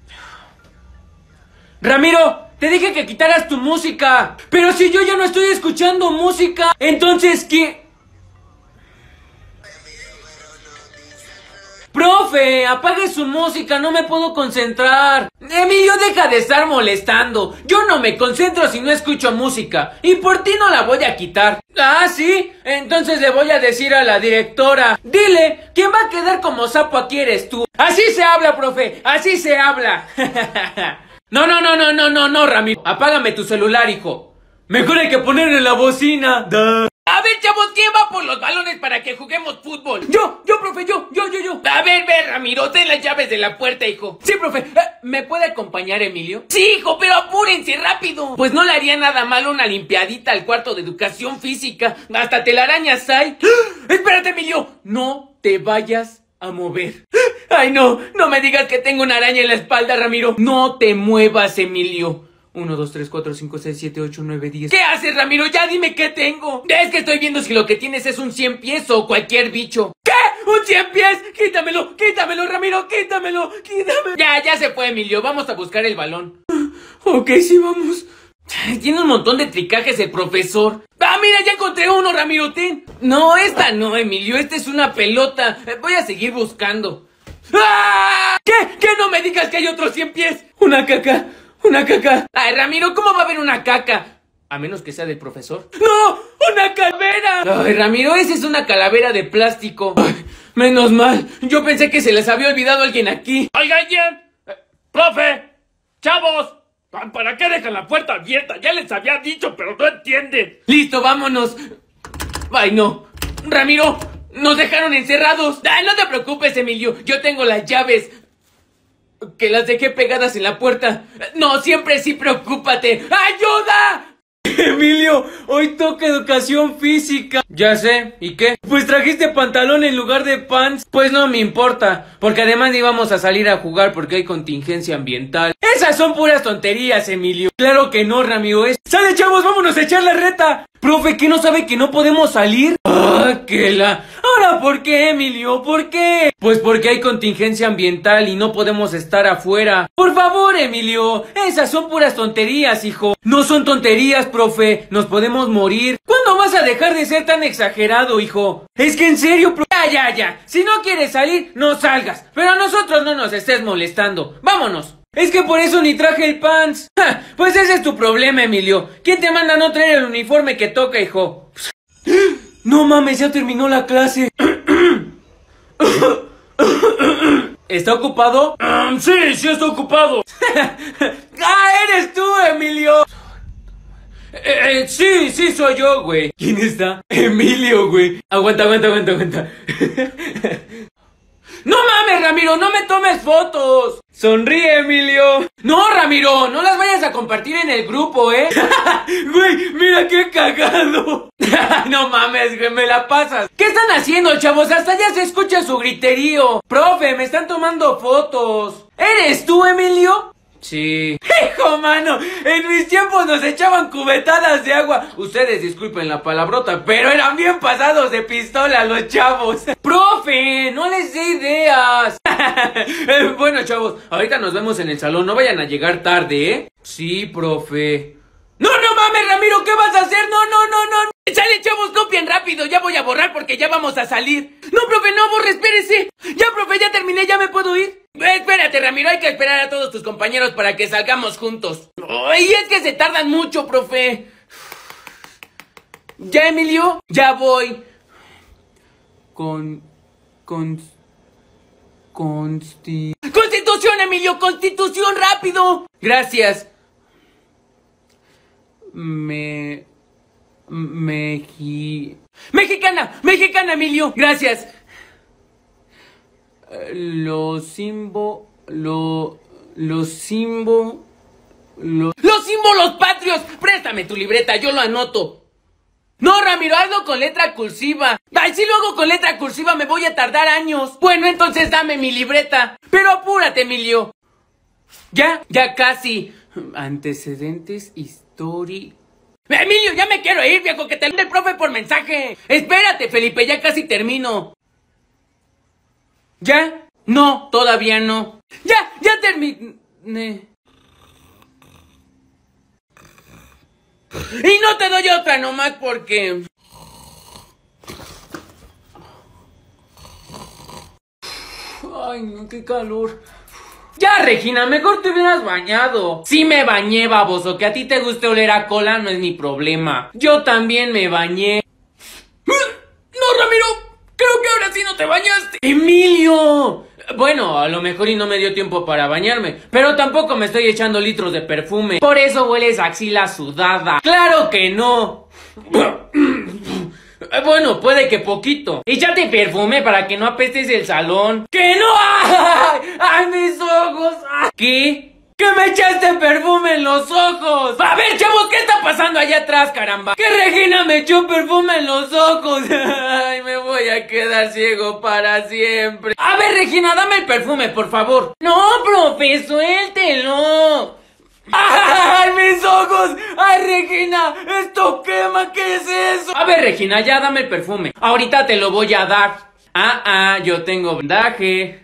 Ramiro, te dije que quitaras tu música. Pero si yo ya no estoy escuchando música, entonces ¿qué? Profe, apague su música, no me puedo concentrar. Emilio, deja de estar molestando. Yo no me concentro si no escucho música. Y por ti no la voy a quitar. Ah, ¿sí? Entonces le voy a decir a la directora. Dile, ¿quién va a quedar como sapo aquí eres tú? Así se habla, profe, así se habla. No, Ramiro. Apágame tu celular, hijo. Mejor hay que ponerle la bocina. Duh. A ver, chavos, ¿quién va por los balones para que juguemos fútbol? Yo, profe, yo. A ver, Ramiro, ten las llaves de la puerta, hijo. Sí, profe. ¿Me puede acompañar, Emilio? Sí, hijo, pero apúrense rápido. Pues no le haría nada malo una limpiadita al cuarto de educación física. Hasta telarañas hay. Espérate, Emilio. No te vayas a mover. Ay, no me digas que tengo una araña en la espalda, Ramiro. No te muevas, Emilio. 1, 2, 3, 4, 5, 6, 7, 8, 9, 10. ¿Qué haces, Ramiro? Ya dime qué tengo. Es que estoy viendo si lo que tienes es un 100 pies o cualquier bicho. ¿Qué? ¿Un 100 pies? Quítamelo, Ramiro, quítamelo. Ya se fue, Emilio. Vamos a buscar el balón. Ok, sí, vamos. Tiene un montón de tricajes el profesor. Ah, mira, ya encontré uno, Ramiro, ten. No, esta no, Emilio, esta es una pelota. Voy a seguir buscando. ¡Ah! ¿Qué? No me digas que hay otros 100 pies. Una caca. Ay, Ramiro, ¿cómo va a haber una caca? A menos que sea del profesor. ¡No! ¡Una calavera! Ay, Ramiro, esa es una calavera de plástico. Ay, menos mal. Yo pensé que se les había olvidado alguien aquí. Oiga, ¿quién? ¡Profe! ¡Chavos! ¿Para qué dejan la puerta abierta? Ya les había dicho, pero no entienden. Listo, vámonos. Ay, no. Ramiro, nos dejaron encerrados. Ay, no te preocupes, Emilio. Yo tengo las llaves. Que las dejé pegadas en la puerta. No, siempre sí, preocúpate. ¡Ayuda! Emilio, hoy toca educación física. Ya sé, ¿y qué? Pues trajiste pantalón en lugar de pants. Pues no me importa, porque además íbamos a salir a jugar porque hay contingencia ambiental. Esas son puras tonterías, Emilio. Claro que no, Ramiro. ¡Sale, chavos! ¡Vámonos a echar la reta! Profe, ¿qué no sabe que no podemos salir? ¡Ah, qué la! ¿Ahora por qué, Emilio? ¿Por qué? Pues porque hay contingencia ambiental y no podemos estar afuera. Por favor, Emilio. Esas son puras tonterías, hijo. No son tonterías, profe. Nos podemos morir. ¿Cuándo vas a dejar de ser tan exagerado, hijo? Es que en serio, profe. Ya. Si no quieres salir, no salgas. Pero a nosotros no nos estés molestando. Vámonos. Es que por eso ni traje el pants. ¡Ja! Pues ese es tu problema, Emilio. ¿Quién te manda a no traer el uniforme que toca, hijo? No mames, ya terminó la clase. ¿Está ocupado? Sí, está ocupado. ¡Ah, eres tú, Emilio! Sí, soy yo, güey. ¿Quién está? Emilio, güey. Aguanta. ¡No mames, Ramiro! ¡No me tomes fotos! ¡Sonríe, Emilio! ¡No, Ramiro! ¡No las vayas a compartir en el grupo, eh! ¡Güey, mira qué cagado! No mames, güey, me la pasas. ¿Qué están haciendo, chavos? Hasta ya se escucha su griterío. Profe, me están tomando fotos. ¿Eres tú, Emilio? Sí. ¡Hijo, mano! En mis tiempos nos echaban cubetadas de agua. Ustedes disculpen la palabrota, pero eran bien pasados de pistola los chavos. ¡Profe! ¡No les dé ideas! Bueno, chavos, ahorita nos vemos en el salón. No vayan a llegar tarde, ¿eh? Sí, profe. ¡No mames, Ramiro! ¿Qué vas a hacer? ¡No! ¡Sale, chavos! ¡Copien rápido! Ya voy a borrar porque ya vamos a salir. No, profe, no borre, espérese. Ya, profe, ya terminé, ya me puedo ir. Espérate, Ramiro, hay que esperar a todos tus compañeros para que salgamos juntos. ¡Ay, es que se tardan mucho, profe! ¿Ya, Emilio? Ya voy. ¡Constitución, Emilio! ¡Constitución, rápido! Gracias. Mexicana, Emilio. Gracias. Los símbolos patrios. Préstame tu libreta, yo lo anoto. No, Ramiro, hazlo con letra cursiva. Ay, si lo hago con letra cursiva me voy a tardar años. Bueno, entonces dame mi libreta. Pero apúrate, Emilio. Ya casi. Antecedentes históricos. Emilio, ya me quiero ir, viejo, que te lo el profe por mensaje. Espérate, Felipe, ya casi termino. ¿Ya? No, todavía no. Ya terminé. Y no te doy otra nomás porque... Ay, no, qué calor. Ya, Regina, mejor te hubieras bañado. Sí me bañé, baboso. Que a ti te guste oler a cola no es mi problema. Yo también me bañé. No, Ramiro, creo que ahora sí no te bañaste. ¡Emilio! Bueno, a lo mejor y no me dio tiempo para bañarme, pero tampoco me estoy echando litros de perfume. Por eso hueles a axila sudada. ¡Claro que no! Bueno, puede que poquito. Échate perfume para que no apestes el salón. ¡Que no! ¡Ay! ¡Ay, mis ojos! ¿Qué? ¡Que me echaste perfume en los ojos! A ver, chavos, ¿qué está pasando allá atrás, caramba? ¡Que Regina me echó perfume en los ojos! ¡Ay, me voy a quedar ciego para siempre! A ver, Regina, dame el perfume, por favor. No, profe, suéltelo. ¡Ay, mis ojos! ¡Ay, Regina! ¡Esto quema! ¿Qué es eso? A ver, Regina, ya dame el perfume. Ahorita te lo voy a dar. Yo tengo vendaje.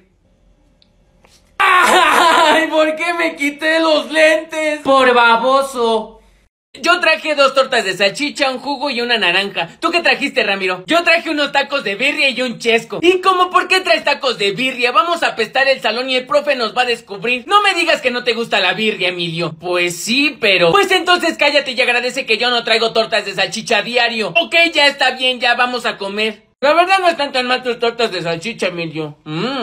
¡Ay! ¿Por qué me quité los lentes? Por baboso. Yo traje 2 tortas de salchicha, un jugo y una naranja. ¿Tú qué trajiste, Ramiro? Yo traje unos tacos de birria y un chesco. ¿Y cómo por qué traes tacos de birria? Vamos a apestar el salón y el profe nos va a descubrir. No me digas que no te gusta la birria, Emilio. Pues sí, pero... Pues entonces cállate y agradece que yo no traigo tortas de salchicha a diario. Ok, ya está bien, ya vamos a comer. La verdad no están tan mal tus tortas de salchicha, Emilio.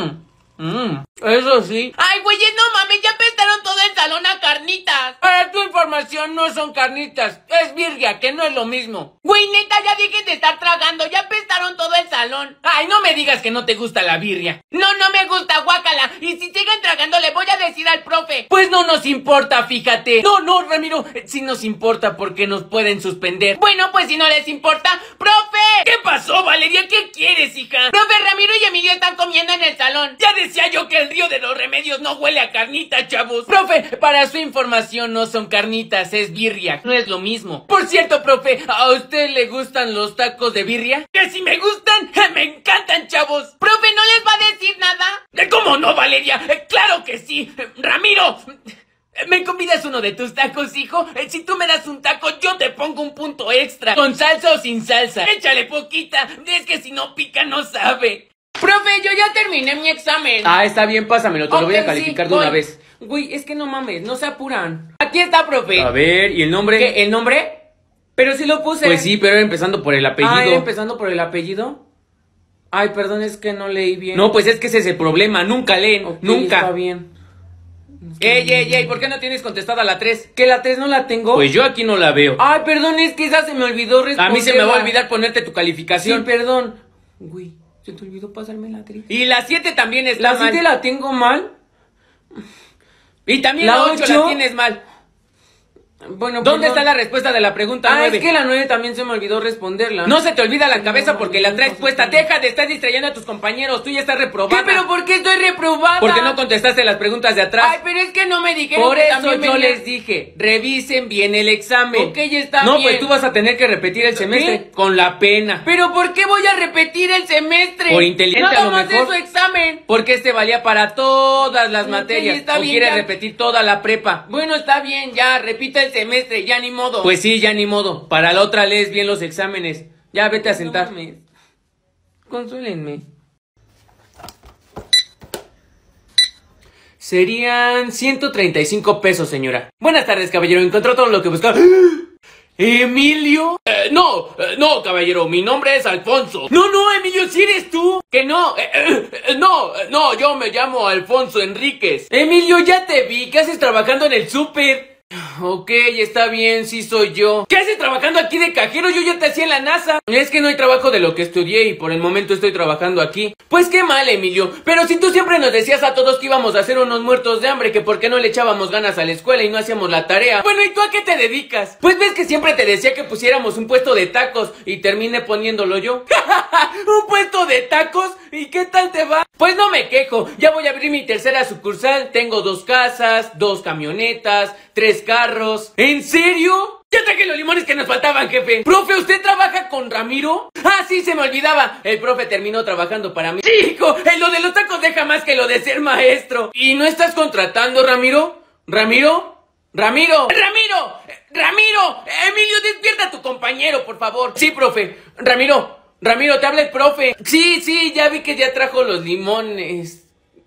Eso sí. Ay, güeyes, no mames, ya apestaron todo el salón a carnitas. Para tu información, no son carnitas, es birria, que no es lo mismo. Güey, neta, ya dejen de estar tragando, ya apestaron todo el salón. Ay, no me digas que no te gusta la birria. No, no me gusta, guácala. Y si siguen tragando, le voy a decir al profe. Pues no nos importa, fíjate. No, Ramiro, sí nos importa porque nos pueden suspender. Bueno, pues si no les importa, ¡profe! ¿Qué pasó, Valeria? ¿Qué quieres, hija? Profe, Ramiro y Emilio están comiendo en el salón. Ya decía yo que el río de los remedios no huele a carnita, chavos. Profe, para su información no son carnitas, es birria. No es lo mismo. Por cierto, profe, ¿a usted le gustan los tacos de birria? ¡Que si me gustan! ¡Me encantan, chavos! Profe, ¿no les va a decir nada? ¿Cómo no, Valeria? ¡Claro que sí! ¡Ramiro! ¿Me convidas uno de tus tacos, hijo? Si tú me das un taco, yo te pongo un punto extra. ¿Con salsa o sin salsa? Échale poquita. Es que si no pica, no sabe. Profe, yo ya terminé mi examen. Está bien, pásamelo, te lo voy a calificar de una voy. vez. Güey, es que no mames, no se apuran. Aquí está, profe. A ver, ¿y el nombre? ¿Qué? ¿El nombre? Pero sí lo puse. Pues sí, pero era empezando por el apellido. ¿Era empezando por el apellido? Ay, perdón, es que no leí bien. No, pues es que ese es el problema, nunca leen, Ok, nunca. Está bien. Ey, ¿por qué no tienes contestada la 3? ¿Que la 3 no la tengo? Pues yo aquí no la veo. Ay, perdón, es que esa se me olvidó responder. A mí se me va a olvidar ponerte tu calificación. Sí, perdón. Güey, se te olvidó pasarme la 3. Y la 7 también está ¿La mal. 7 la tengo mal? Y también ¿La la 8 ocho? la tienes mal. Bueno, ¿Dónde perdón. está la respuesta de la pregunta 9? Es que la 9 también se me olvidó responderla. No se te olvida la cabeza porque la traes puesta. Deja de estar distrayendo a tus compañeros. Tú ya estás reprobada. ¿Qué? ¿Pero por qué estoy reprobada? Porque no contestaste las preguntas de atrás. Ay, pero es que no me dijeron Por que eso también yo venía- les dije, revisen bien el examen. Ok, ya está No, bien. pues tú vas a tener que repetir el semestre ¿Qué? con la pena. ¿Pero por qué voy a repetir el semestre? Por inteligente, Nada a lo más mejor. de su examen. Porque este valía para todas las Ok, materias. está ¿O bien, quieres ya. repetir toda la prepa? Bueno, está bien, ya, repita el semestre, ya ni modo. Pues sí, ya ni modo. Para la otra lees bien los exámenes. Ya vete a sentar. No mames. Consúlenme. Serían 135 pesos, señora. Buenas tardes, caballero. ¿Encontró todo lo que buscaba? ¿Emilio? No, caballero. Mi nombre es Alfonso. No, Emilio, si eres tú. Que no. No, yo me llamo Alfonso Enríquez. Emilio, ya te vi. ¿Qué haces trabajando en el súper? Ok, está bien, sí soy yo. ¿Qué haces trabajando aquí de cajero? Yo ya te hacía en la NASA. Es que no hay trabajo de lo que estudié y por el momento estoy trabajando aquí. Pues qué mal, Emilio. Pero si tú siempre nos decías a todos que íbamos a ser unos muertos de hambre, que por qué no le echábamos ganas a la escuela y no hacíamos la tarea. Bueno, ¿y tú a qué te dedicas? Pues ves que siempre te decía que pusiéramos un puesto de tacos y terminé poniéndolo yo. ¿Un puesto de tacos? ¿Y qué tal te va? Pues no me quejo. Ya voy a abrir mi tercera sucursal. Tengo 2 casas, 2 camionetas, 3 carros. ¿En serio? Ya traje los limones que nos faltaban, jefe. Profe, ¿usted trabaja con Ramiro? Ah, sí, se me olvidaba. El profe terminó trabajando para mí. Sí, hijo, lo de los tacos deja más que lo de ser maestro. ¿Y no estás contratando, Ramiro? ¿Ramiro? ¡Ramiro! Emilio, despierta a tu compañero, por favor. Sí, profe. Ramiro, te habla el profe. Sí, ya vi que ya trajo los limones.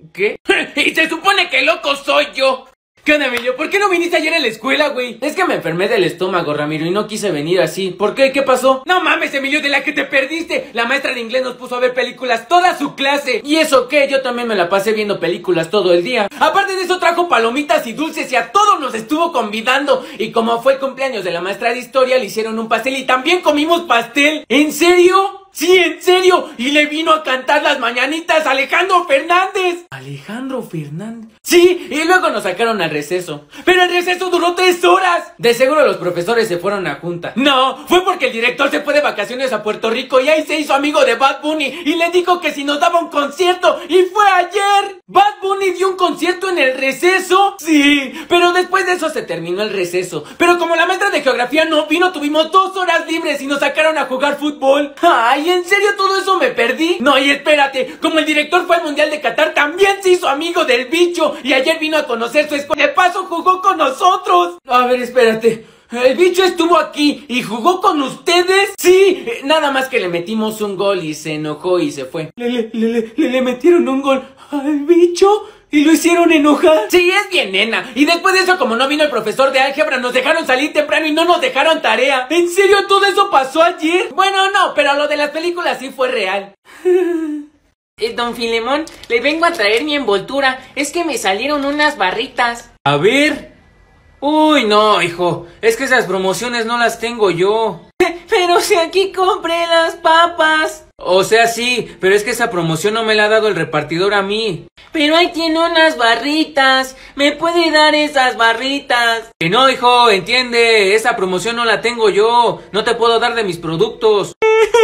¿Qué? Y se supone que el loco soy yo. ¿Qué onda, Emilio? ¿Por qué no viniste ayer a la escuela, güey? Es que me enfermé del estómago, Ramiro, y no quise venir así. ¿Por qué? ¿Qué pasó? No mames, Emilio, de la que te perdiste. La maestra de inglés nos puso a ver películas toda su clase. ¿Y eso qué? Yo también me la pasé viendo películas todo el día. Aparte de eso, trajo palomitas y dulces y a todos nos estuvo convidando. Y como fue el cumpleaños de la maestra de historia, le hicieron un pastel y también comimos pastel. ¿En serio? Sí, en serio. Y le vino a cantar las mañanitas a Alejandro Fernández. ¿Alejandro Fernández? Sí, y luego nos sacaron al receso. Pero el receso duró 3 horas. De seguro los profesores se fueron a junta. No, fue porque el director se fue de vacaciones a Puerto Rico y ahí se hizo amigo de Bad Bunny y le dijo que si nos daba un concierto. Y fue ayer. ¿Bad Bunny dio un concierto en el receso? Sí, pero después de eso se terminó el receso. Pero como la maestra de geografía no vino, tuvimos 2 horas libres y nos sacaron a jugar fútbol. Ay, ¿en serio todo eso me perdí? No, y espérate, como el director fue al Mundial de Qatar, también se hizo amigo del bicho y ayer vino a conocer su escuela. De paso jugó con nosotros. A ver, espérate. ¿El bicho estuvo aquí y jugó con ustedes? Sí, nada más que le metimos un gol y se enojó y se fue. Le metieron un gol al bicho y lo hicieron enojar. Sí, es bien nena. Y después de eso, como no vino el profesor de álgebra, nos dejaron salir temprano y no nos dejaron tarea. ¿En serio todo eso pasó ayer? Bueno, no, pero lo de las películas sí fue real. Don Filemón, le vengo a traer mi envoltura. Es que me salieron unas barritas. A ver. Uy, no, hijo. Es que esas promociones no las tengo yo. Pero si aquí compré las papas. O sea, sí, pero es que esa promoción no me la ha dado el repartidor a mí. Pero ahí tiene unas barritas. ¿Me puede dar esas barritas? Que no, hijo, entiende. Esa promoción no la tengo yo. No te puedo dar de mis productos.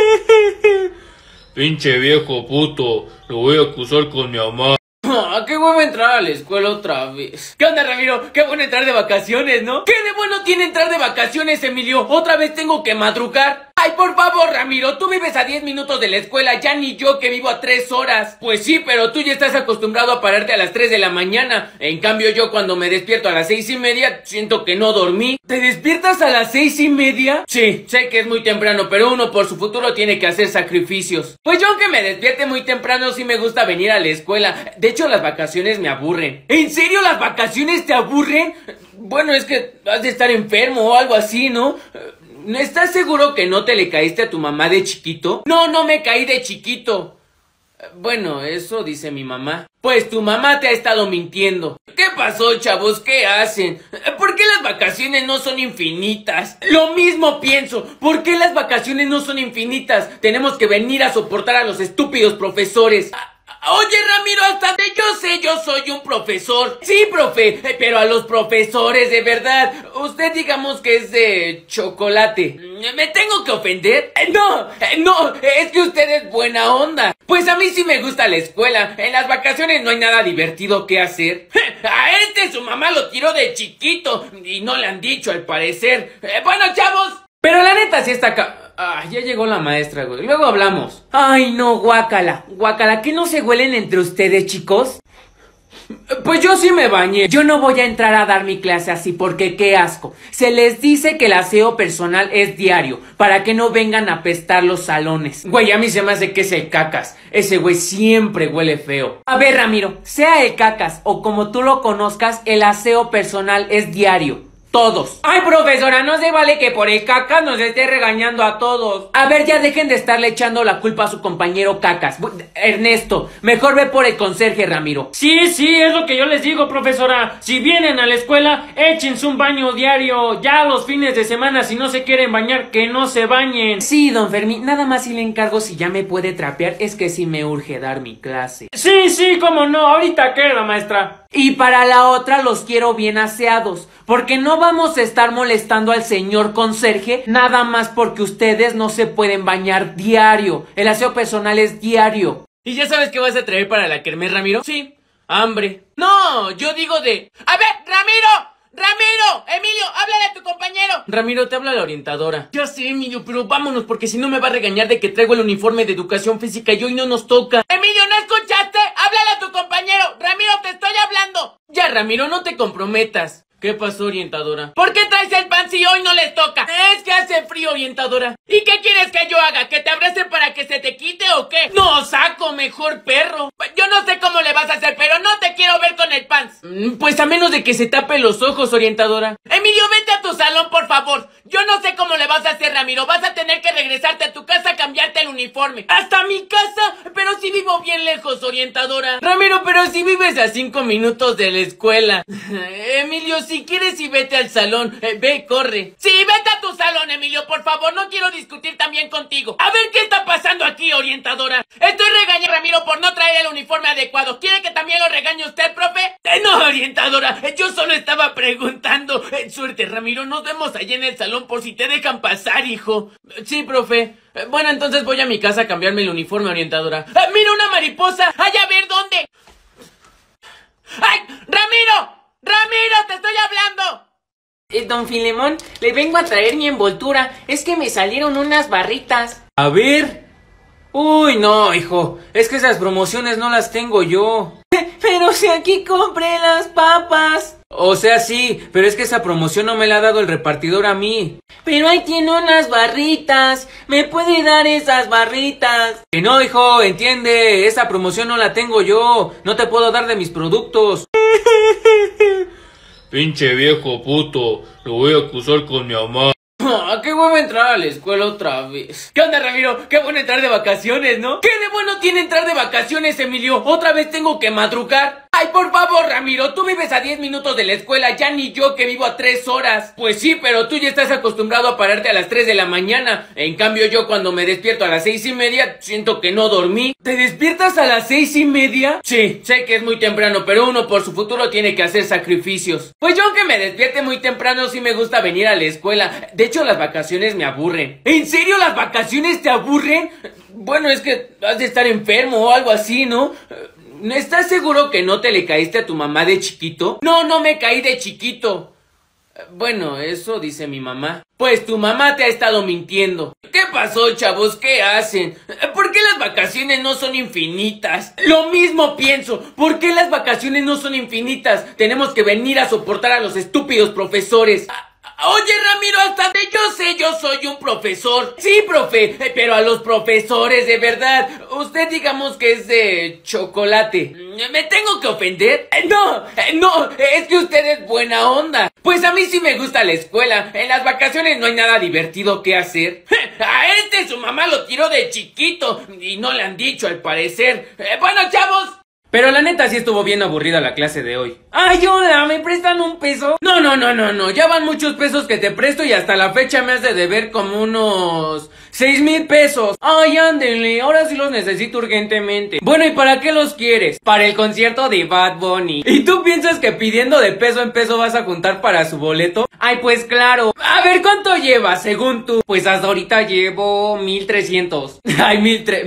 Pinche viejo puto, lo voy a acusar con mi mamá. Qué bueno entrar a la escuela otra vez. ¿Qué onda, Ramiro? Qué bueno entrar de vacaciones, ¿no? ¿Qué de bueno tiene entrar de vacaciones, Emilio? Otra vez tengo que madrugar. Ay, por favor, Ramiro, tú vives a 10 minutos de la escuela, ya ni yo que vivo a 3 horas. Pues sí, pero tú ya estás acostumbrado a pararte a las 3 de la mañana. En cambio, yo cuando me despierto a las 6:30, siento que no dormí. ¿Te despiertas a las 6:30? Sí, sé que es muy temprano, pero uno por su futuro tiene que hacer sacrificios. Pues yo aunque me despierte muy temprano, sí me gusta venir a la escuela. De hecho, las vacaciones me aburren. ¿En serio las vacaciones te aburren? Bueno, es que has de estar enfermo o algo así, ¿no? ¿Estás seguro que no te le caíste a tu mamá de chiquito? No, no me caí de chiquito. Bueno, eso dice mi mamá. Pues tu mamá te ha estado mintiendo. ¿Qué pasó, chavos? ¿Qué hacen? ¿Por qué las vacaciones no son infinitas? Lo mismo pienso. ¿Por qué las vacaciones no son infinitas? Tenemos que venir a soportar a los estúpidos profesores. Oye, Ramiro, hasta de yo sé, yo soy un profesor. Sí, profe, pero a los profesores, de verdad. Usted digamos que es de chocolate. ¿Me tengo que ofender? No, es que usted es buena onda. Pues a mí sí me gusta la escuela. En las vacaciones no hay nada divertido que hacer. A su mamá lo tiró de chiquito y no le han dicho al parecer. Bueno, chavos. Pero la neta sí está acá. Ya llegó la maestra, güey. Luego hablamos. Ay, no, guácala. Guácala, ¿que no se huelen entre ustedes, chicos? Pues yo sí me bañé. Yo no voy a entrar a dar mi clase así porque qué asco. Se les dice que el aseo personal es diario, para que no vengan a apestar los salones. Güey, a mí se me hace que es el Cacas. Ese güey siempre huele feo. A ver, Ramiro, sea el Cacas o como tú lo conozcas, el aseo personal es diario. Todos. Ay, profesora, no se vale que por el Cacas nos esté regañando a todos. A ver, ya dejen de estarle echando la culpa a su compañero Cacas. Ernesto, mejor ve por el conserje, Ramiro. Sí, es lo que yo les digo, profesora. Si vienen a la escuela, échense un baño diario. Ya los fines de semana, si no se quieren bañar, que no se bañen. Sí, don Fermín, nada más si le encargo si ya me puede trapear. Es que sí me urge dar mi clase. Sí, cómo no, ahorita queda, maestra. Y para la otra los quiero bien aseados, porque no vamos a estar molestando al señor conserje nada más porque ustedes no se pueden bañar diario. El aseo personal es diario. ¿Y ya sabes qué vas a traer para la kermés, Ramiro? Sí, hambre. No, yo digo de... A ver, Ramiro, Emilio, háblale a tu compañero. Ramiro, te habla la orientadora. Ya sé, Emilio, pero vámonos porque si no me va a regañar de que traigo el uniforme de educación física y hoy no nos toca. Emilio, ¿no escuchaste? Háblale a tu compañero. Ramiro, te estoy hablando. Ya, Ramiro, no te comprometas. ¿Qué pasó, orientadora? ¿Por qué traes el pan si hoy no les toca? Es que hace frío. frío, orientadora. ¿Y qué quieres que yo haga? ¿Que te abrace para que se te quite o qué? No, saco mejor, perro. Yo no sé cómo le vas a hacer, pero no te quiero ver con el pants. Pues a menos de que se tape los ojos, orientadora. Emilio, vete a tu salón, por favor. Yo no sé cómo le vas a hacer, Ramiro. Vas a tener que regresarte a tu casa a cambiarte el uniforme. ¿Hasta mi casa? Pero si vivo bien lejos, orientadora. Ramiro, pero si vives a 5 minutos de la escuela. Emilio, si quieres y vete al salón. Ve, corre. Sí, vete a tu salón, Emilio, por favor. No quiero discutir también contigo. A ver qué está pasando aquí, orientadora. Estoy regañando a Ramiro por no traer el uniforme adecuado. ¿Quiere que también lo regañe usted, profe? No, orientadora. Yo solo estaba preguntando. Suerte, Ramiro. Nos vemos allí en el salón por si te dejan pasar, hijo. Sí, profe. Bueno, entonces voy a mi casa a cambiarme el uniforme, orientadora. ¡Mira una mariposa! ¡Ay, a ver dónde! ¡Ay! ¡Ramiro! ¡Ramiro, te estoy hablando! Don Filemón, le vengo a traer mi envoltura. Es que me salieron unas barritas. A ver. Uy, no, hijo. Es que esas promociones no las tengo yo. Pero si aquí compré las papas. O sea, sí, pero es que esa promoción no me la ha dado el repartidor a mí. Pero ahí tiene unas barritas. ¿Me puede dar esas barritas? Que no, hijo, entiende. Esa promoción no la tengo yo. No te puedo dar de mis productos. Pinche viejo puto, lo voy a acusar con mi mamá. ¡Qué bueno entrar a la escuela otra vez! ¿Qué onda, Ramiro? ¡Qué bueno entrar de vacaciones!, ¿no? ¿Qué de bueno tiene entrar de vacaciones, Emilio? ¿Otra vez tengo que madrugar? ¡Ay, por favor, Ramiro! Tú vives a 10 minutos de la escuela, ya ni yo que vivo a 3 horas. Pues sí, pero tú ya estás acostumbrado a pararte a las 3 de la mañana. En cambio, yo cuando me despierto a las 6:30, siento que no dormí. ¿Te despiertas a las 6:30? Sí, sé que es muy temprano, pero uno por su futuro tiene que hacer sacrificios. Pues yo aunque me despierte muy temprano, sí me gusta venir a la escuela. De hecho, las vacaciones me aburren. ¿En serio las vacaciones te aburren? Bueno, es que has de estar enfermo o algo así, ¿no? ¿Estás seguro que no te le caíste a tu mamá de chiquito? No, no me caí de chiquito. Bueno, eso dice mi mamá. Pues tu mamá te ha estado mintiendo. ¿Qué pasó, chavos? ¿Qué hacen? ¿Por qué las vacaciones no son infinitas? Lo mismo pienso. ¿Por qué las vacaciones no son infinitas? Tenemos que venir a soportar a los estúpidos profesores. Oye, Ramiro, hasta de yo sé, yo soy un profesor. Sí, profe, pero a los profesores, de verdad. Usted digamos que es de chocolate. ¿Me tengo que ofender? No, es que usted es buena onda. Pues a mí sí me gusta la escuela. En las vacaciones no hay nada divertido que hacer. A su mamá lo tiró de chiquito y no le han dicho al parecer. Bueno, chavos. Pero la neta sí estuvo bien aburrida la clase de hoy. Ay, hola, ¿me prestan un peso? No, ya van muchos pesos que te presto y hasta la fecha me has de deber como unos 6,000 pesos. Ay, ándele, ahora sí los necesito urgentemente. Bueno, ¿y para qué los quieres? Para el concierto de Bad Bunny. ¿Y tú piensas que pidiendo de peso en peso vas a juntar para su boleto? Ay, pues claro. A ver, ¿cuánto llevas según tú? Pues hasta ahorita llevo 1,300. Ay,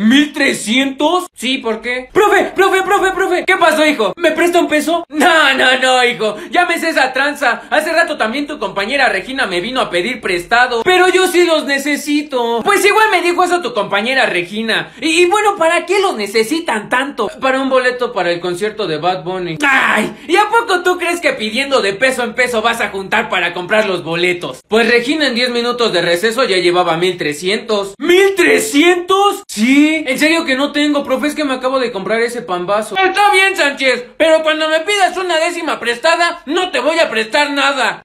¿1,300? Sí, ¿por qué? Profe, ¿qué pasó, hijo? ¿Me presta un peso? No, hijo, ya me sé esa tranza. Hace rato también tu compañera Regina me vino a pedir prestado, pero yo sí los necesito. Pues igual me dijo eso tu compañera Regina. Y bueno, ¿para qué los necesitan tanto? Para un boleto para el concierto de Bad Bunny. Ay, ¿y a poco tú crees que pidiendo de peso en peso vas a juntar para comprar los boletos? Pues Regina en 10 minutos de receso ya llevaba 1,300. ¿1,300? Sí, en serio que no tengo, profe, es que me acabo de comprar ese pambazo. Está bien, Sánchez, pero cuando me pidas una décima prestada, no te voy a prestar nada.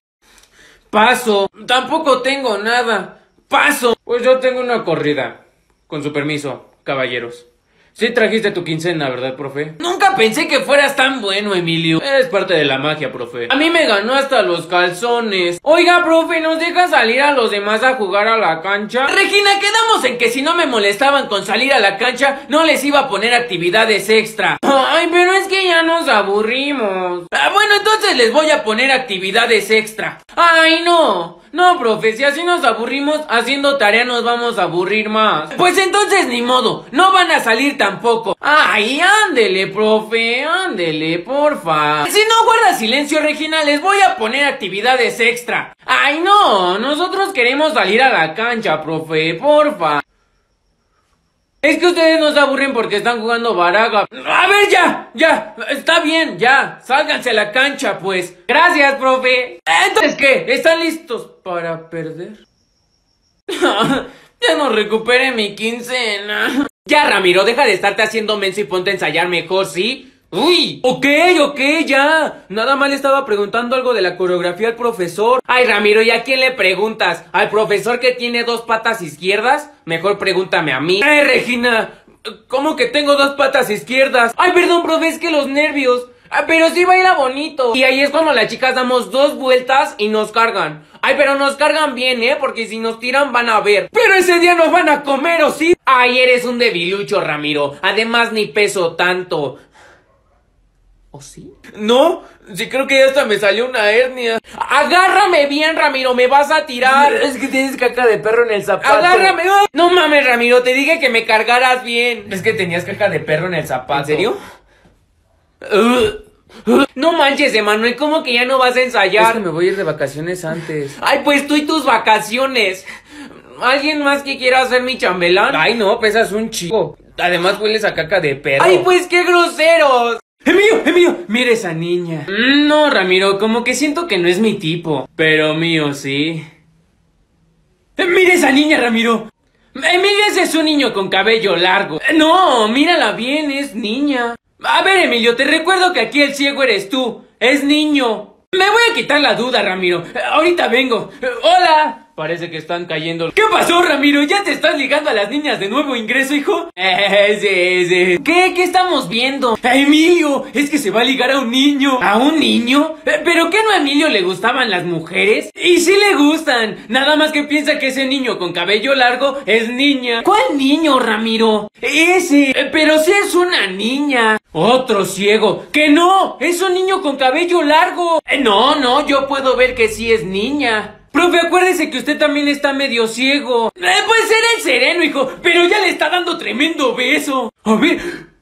Paso, tampoco tengo nada. Paso. Pues yo tengo una corrida. Con su permiso, caballeros. Sí trajiste tu quincena, ¿verdad, profe? Nunca pensé que fueras tan bueno, Emilio. Es parte de la magia, profe. A mí me ganó hasta los calzones. Oiga, profe, ¿nos deja salir a los demás a jugar a la cancha? Regina, quedamos en que si no me molestaban con salir a la cancha, no les iba a poner actividades extra. Ay, pero es que ya nos aburrimos. Bueno, entonces les voy a poner actividades extra. Ay, no, profe, si así nos aburrimos, haciendo tarea nos vamos a aburrir más. Pues entonces ni modo, no van a salir tampoco. Ay, ándele, profe, ándele, porfa. Si no guarda silencio, Regina, les voy a poner actividades extra. Ay, no, nosotros queremos salir a la cancha, profe, porfa. Es que ustedes nos aburren porque están jugando baraja. A ver, ya, está bien, ya, sálganse a la cancha, pues. Gracias, profe. Entonces, ¿qué? ¿Están listos para perder? Ya no recuperé mi quincena. Ya, Ramiro, deja de estarte haciendo menso y ponte a ensayar mejor, ¿sí? Uy, ok, ya. Nada más le estaba preguntando algo de la coreografía al profesor. Ay, Ramiro, ¿y a quién le preguntas? ¿Al profesor que tiene 2 patas izquierdas? Mejor pregúntame a mí. Ay, Regina, ¿cómo que tengo 2 patas izquierdas? Ay, perdón, profe, es que los nervios. Pero sí baila bonito. Y ahí es cuando las chicas damos 2 vueltas y nos cargan. Ay, pero nos cargan bien, porque si nos tiran van a ver. Pero ese día nos van a comer, ¿o sí? Ay, eres un debilucho, Ramiro. Además, ni peso tanto. ¿O sí? No, sí creo que ya hasta me salió una hernia. Agárrame bien, Ramiro, me vas a tirar. Es que tienes caca de perro en el zapato. Agárrame. No mames, Ramiro, te dije que me cargaras bien. Es que tenías caca de perro en el zapato. ¿En serio? No manches, Emanuel, ¿cómo que ya no vas a ensayar? Es que me voy a ir de vacaciones antes. Ay, pues tú y tus vacaciones. ¿Alguien más que quiera ser mi chambelán? Ay, no, pesas un chico. Además hueles a caca de perro. Ay, pues qué groseros. Emilio, mira esa niña. No, Ramiro, como que siento que no es mi tipo. Pero mío, sí. Mira esa niña, Ramiro. Emilio, ese es un niño con cabello largo. No, mírala bien, es niña. A ver, Emilio, te recuerdo que aquí el ciego eres tú. Es niño. Me voy a quitar la duda, Ramiro. Ahorita vengo. Hola. Parece que están cayendo. ¿Qué pasó, Ramiro? ¿Ya te estás ligando a las niñas de nuevo ingreso, hijo? Sí. ¿Qué estamos viendo? Emilio, es que se va a ligar a un niño. ¿A un niño? ¿Pero qué no a Emilio le gustaban las mujeres? Y sí le gustan. Nada más que piensa que ese niño con cabello largo es niña. ¿Cuál niño, Ramiro? Ese. Pero sí es una niña. Otro ciego. ¡Que no! ¡Es un niño con cabello largo! No, yo puedo ver que sí es niña. Profe, acuérdese que usted también está medio ciego. Pues era el sereno, hijo, pero ya le está dando tremendo beso. A ver.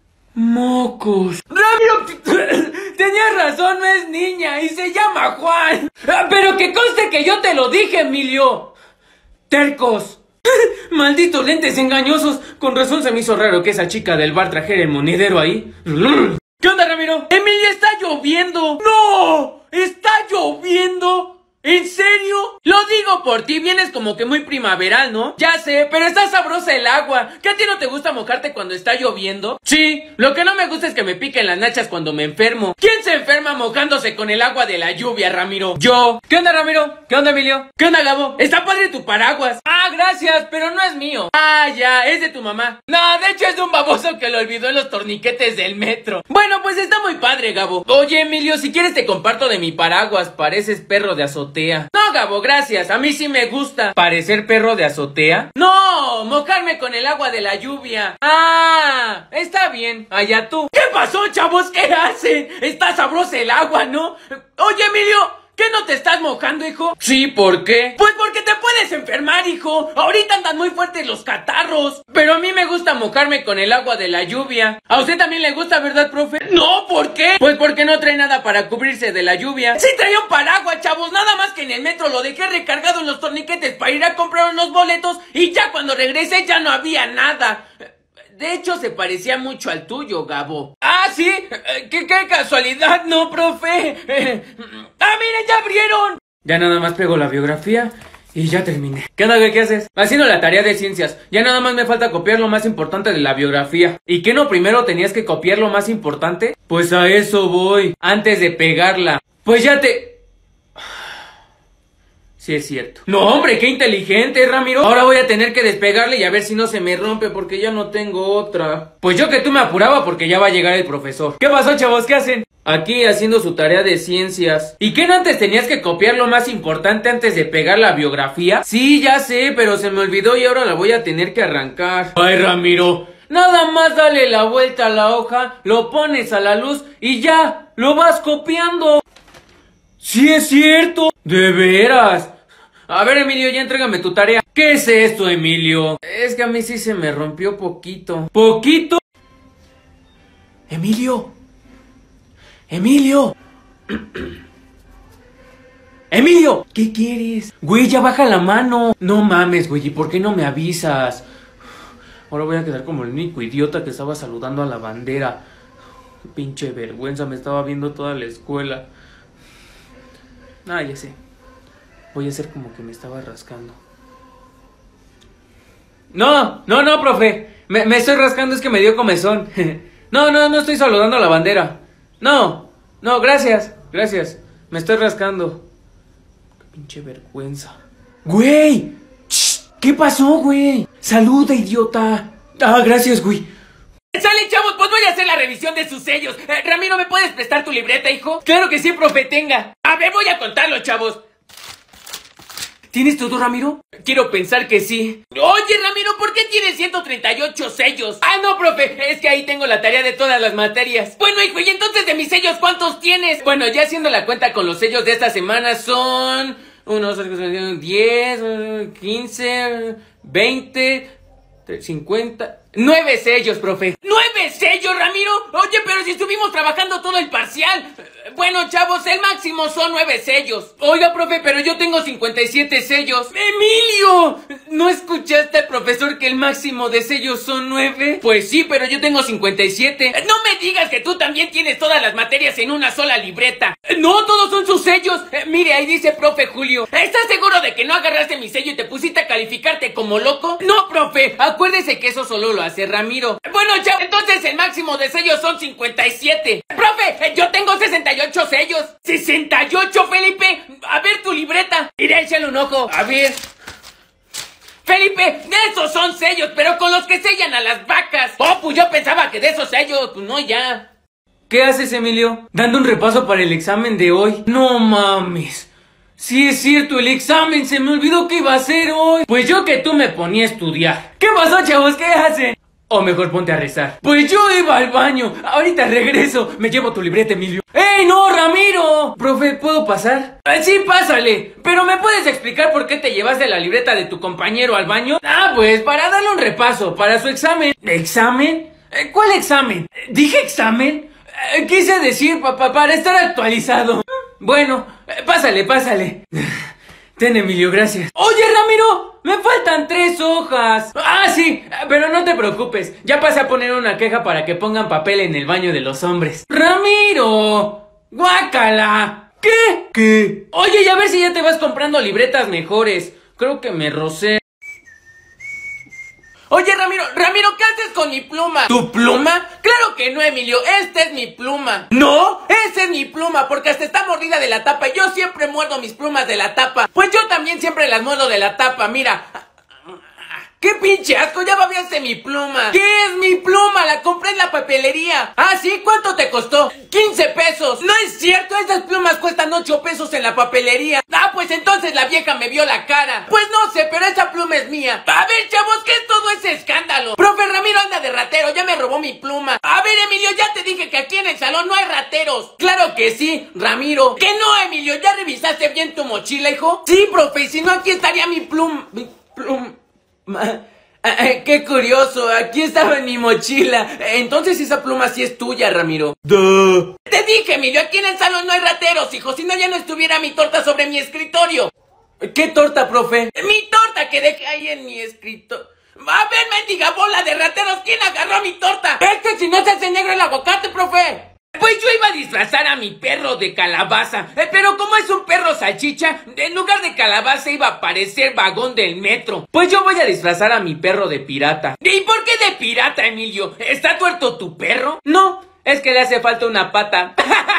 Mocos. Ramiro, tenías razón, no es niña y se llama Juan. Pero que conste que yo te lo dije, Emilio. Tercos. Malditos lentes engañosos. Con razón se me hizo raro que esa chica del bar trajera el monedero ahí. ¿Qué onda, Ramiro? Emilio, está lloviendo. ¡No! ¡Está lloviendo! ¿En serio? Lo digo por ti, vienes como que muy primaveral, ¿no? Ya sé, pero está sabrosa el agua. ¿Que a ti no te gusta mojarte cuando está lloviendo? Sí, lo que no me gusta es que me piquen las nachas cuando me enfermo. ¿Quién se enferma mojándose con el agua de la lluvia, Ramiro? yo. ¿Qué onda, Ramiro? ¿Qué onda, Emilio? ¿Qué onda, Gabo? Está padre tu paraguas. Ah, gracias, pero no es mío. Ah, ya, es de tu mamá. No, de hecho es de un baboso que lo olvidó en los torniquetes del metro. Bueno, pues está muy padre, Gabo. Oye, Emilio, si quieres te comparto de mi paraguas. Pareces perro de azotea. No, Gabo, gracias, a mí sí me gusta. ¿Parecer perro de azotea? No, mojarme con el agua de la lluvia. Ah, está bien, allá tú. ¿Qué pasó, chavos? ¿Qué hacen? Está sabrosa el agua, ¿no? Oye, Emilio, ¿qué no te estás mojando, hijo? Sí, ¿por qué? Pues porque te puedes enfermar, hijo. Ahorita andan muy fuertes los catarros. Pero a mí me gusta mojarme con el agua de la lluvia. ¿A usted también le gusta, verdad, profe? No, ¿por qué? Pues porque no trae nada para cubrirse de la lluvia. Sí traía un paraguas, chavos. Nada más que en el metro lo dejé recargado en los torniquetes para ir a comprar unos boletos. Y ya cuando regresé ya no había nada. De hecho, se parecía mucho al tuyo, Gabo. ¿Ah, sí? ¿Qué casualidad, no, profe? ¡Ah, miren, ya abrieron! Ya nada más pego la biografía y ya terminé. ¿Qué onda, güey? ¿Qué haces? Haciendo la tarea de ciencias. Ya nada más me falta copiar lo más importante de la biografía. ¿Y qué no primero tenías que copiar lo más importante? Pues a eso voy. Antes de pegarla. Pues ya te... Sí, es cierto. No, hombre, qué inteligente, Ramiro. Ahora voy a tener que despegarle y a ver si no se me rompe porque ya no tengo otra. Pues yo que tú me apuraba porque ya va a llegar el profesor. ¿Qué pasó, chavos? ¿Qué hacen? Aquí haciendo su tarea de ciencias. ¿Y qué no antes tenías que copiar lo más importante antes de pegar la biografía? Sí, ya sé, pero se me olvidó y ahora la voy a tener que arrancar. Ay, Ramiro, nada más dale la vuelta a la hoja, lo pones a la luz y ya, lo vas copiando. Sí, es cierto. De veras. A ver, Emilio, ya entrégame tu tarea. ¿Qué es esto, Emilio? Es que a mí sí se me rompió poquito. ¿Poquito? Emilio. Emilio. Emilio, ¿qué quieres? Güey, ya baja la mano. No mames, güey, ¿y por qué no me avisas? Ahora voy a quedar como el único idiota que estaba saludando a la bandera. Qué pinche vergüenza, me estaba viendo toda la escuela. Ah, ya sé. Voy a hacer como que me estaba rascando. No, profe. Me estoy rascando, es que me dio comezón. No estoy saludando a la bandera. No, gracias. Me estoy rascando. Qué pinche vergüenza. Güey. ¿Qué pasó, güey? Saluda, idiota. Ah, gracias, güey. Sale, chavos, pues voy a hacer la revisión de sus sellos. Ramiro, ¿me puedes prestar tu libreta, hijo? Claro que sí, profe, tenga. A ver, voy a contarlo, chavos. ¿Tienes todo, Ramiro? Quiero pensar que sí. Oye, Ramiro, ¿por qué tienes 138 sellos? Ah, no, profe, es que ahí tengo la tarea de todas las materias. Bueno, hijo, ¿y entonces de mis sellos cuántos tienes? Bueno, ya haciendo la cuenta con los sellos de esta semana son... 10, 15, 20, 50... 9 sellos, profe. ¿9 sellos, Ramiro? Oye, pero si estuvimos trabajando todo el parcial. Bueno, chavos, el máximo son 9 sellos. Oiga, profe, pero yo tengo 57 sellos. ¡Emilio! ¿No escuchaste al profesor que el máximo de sellos son 9? Pues sí, pero yo tengo 57. No me digas que tú también tienes todas las materias en una sola libreta. No, todos son sus sellos. Mire, ahí dice profe Julio. ¿Estás seguro de que no agarraste mi sello y te pusiste a calificarte como loco? No, profe, acuérdese que eso solo lo hace Ramiro. Bueno, chavos, entonces el máximo de sellos son 57. Profe, yo tengo 68 sellos. ¿68, Felipe? A ver tu libreta. Mira, échale un ojo. A ver. Felipe, de esos son sellos, pero con los que sellan a las vacas. Oh, pues yo pensaba que de esos sellos, pues no, ya. ¿Qué haces, Emilio? Dando un repaso para el examen de hoy. No mames. Sí es cierto, el examen, se me olvidó que iba a ser hoy. Pues yo que tú me ponía a estudiar. ¿Qué pasó, chavos? ¿Qué hacen? O mejor ponte a rezar. Pues yo iba al baño. Ahorita regreso. Me llevo tu libreta, Emilio. ¡Ey, no, Ramiro! Profe, ¿puedo pasar? Sí, pásale. Pero ¿me puedes explicar por qué te llevaste la libreta de tu compañero al baño? Ah, pues para darle un repaso para su examen. ¿Examen? ¿Cuál examen? ¿Dije examen? Quise decir, para estar actualizado. Bueno, pásale. Ten, Emilio, gracias. Oye, Ramiro, me faltan 3 hojas. Ah, sí, pero no te preocupes. Ya pasé a poner una queja para que pongan papel en el baño de los hombres. Ramiro, guácala. ¿Qué? Oye, y a ver si ya te vas comprando libretas mejores. Creo que me rocé. Oye, Ramiro, ¿qué haces con mi pluma? ¿Tu pluma? Claro que no, Emilio, esta es mi pluma. ¿No? Esa es mi pluma, porque hasta está mordida de la tapa. Yo siempre muerdo mis plumas de la tapa. Pues yo también siempre las muerdo de la tapa, mira. ¡Qué pinche asco! ¡Ya babiaste mi pluma! ¿Qué es mi pluma? La compré en la papelería. ¿Ah, sí? ¿Cuánto te costó? 15 pesos. No es cierto, esas plumas cuestan 8 pesos en la papelería. Ah, pues entonces la vieja me vio la cara. Pues no sé, pero esa pluma es mía. A ver, chavos, ¿qué es todo ese escándalo? Profe Ramiro anda de ratero, ya me robó mi pluma. A ver, Emilio, ya te dije que aquí en el salón no hay rateros. Claro que sí, Ramiro. ¿Que no, Emilio? ¿Ya revisaste bien tu mochila, hijo? Sí, profe, y si no aquí estaría mi pluma. Qué curioso, aquí estaba en mi mochila. Entonces esa pluma sí es tuya, Ramiro. ¡Duh! Te dije, Emilio, aquí en el salón no hay rateros, hijo. Si no, ya no estuviera mi torta sobre mi escritorio. ¿Qué torta, profe? Mi torta que dejé ahí en mi escritorio. A ver, mendiga bola de rateros, ¿quién agarró mi torta? Es que si no se hace negro el aguacate, profe. Pues yo iba a disfrazar a mi perro de calabaza, pero como es un perro salchicha, en lugar de calabaza iba a parecer vagón del metro. Pues yo voy a disfrazar a mi perro de pirata. ¿Y por qué de pirata, Emilio? ¿Está tuerto tu perro? No, es que le hace falta una pata.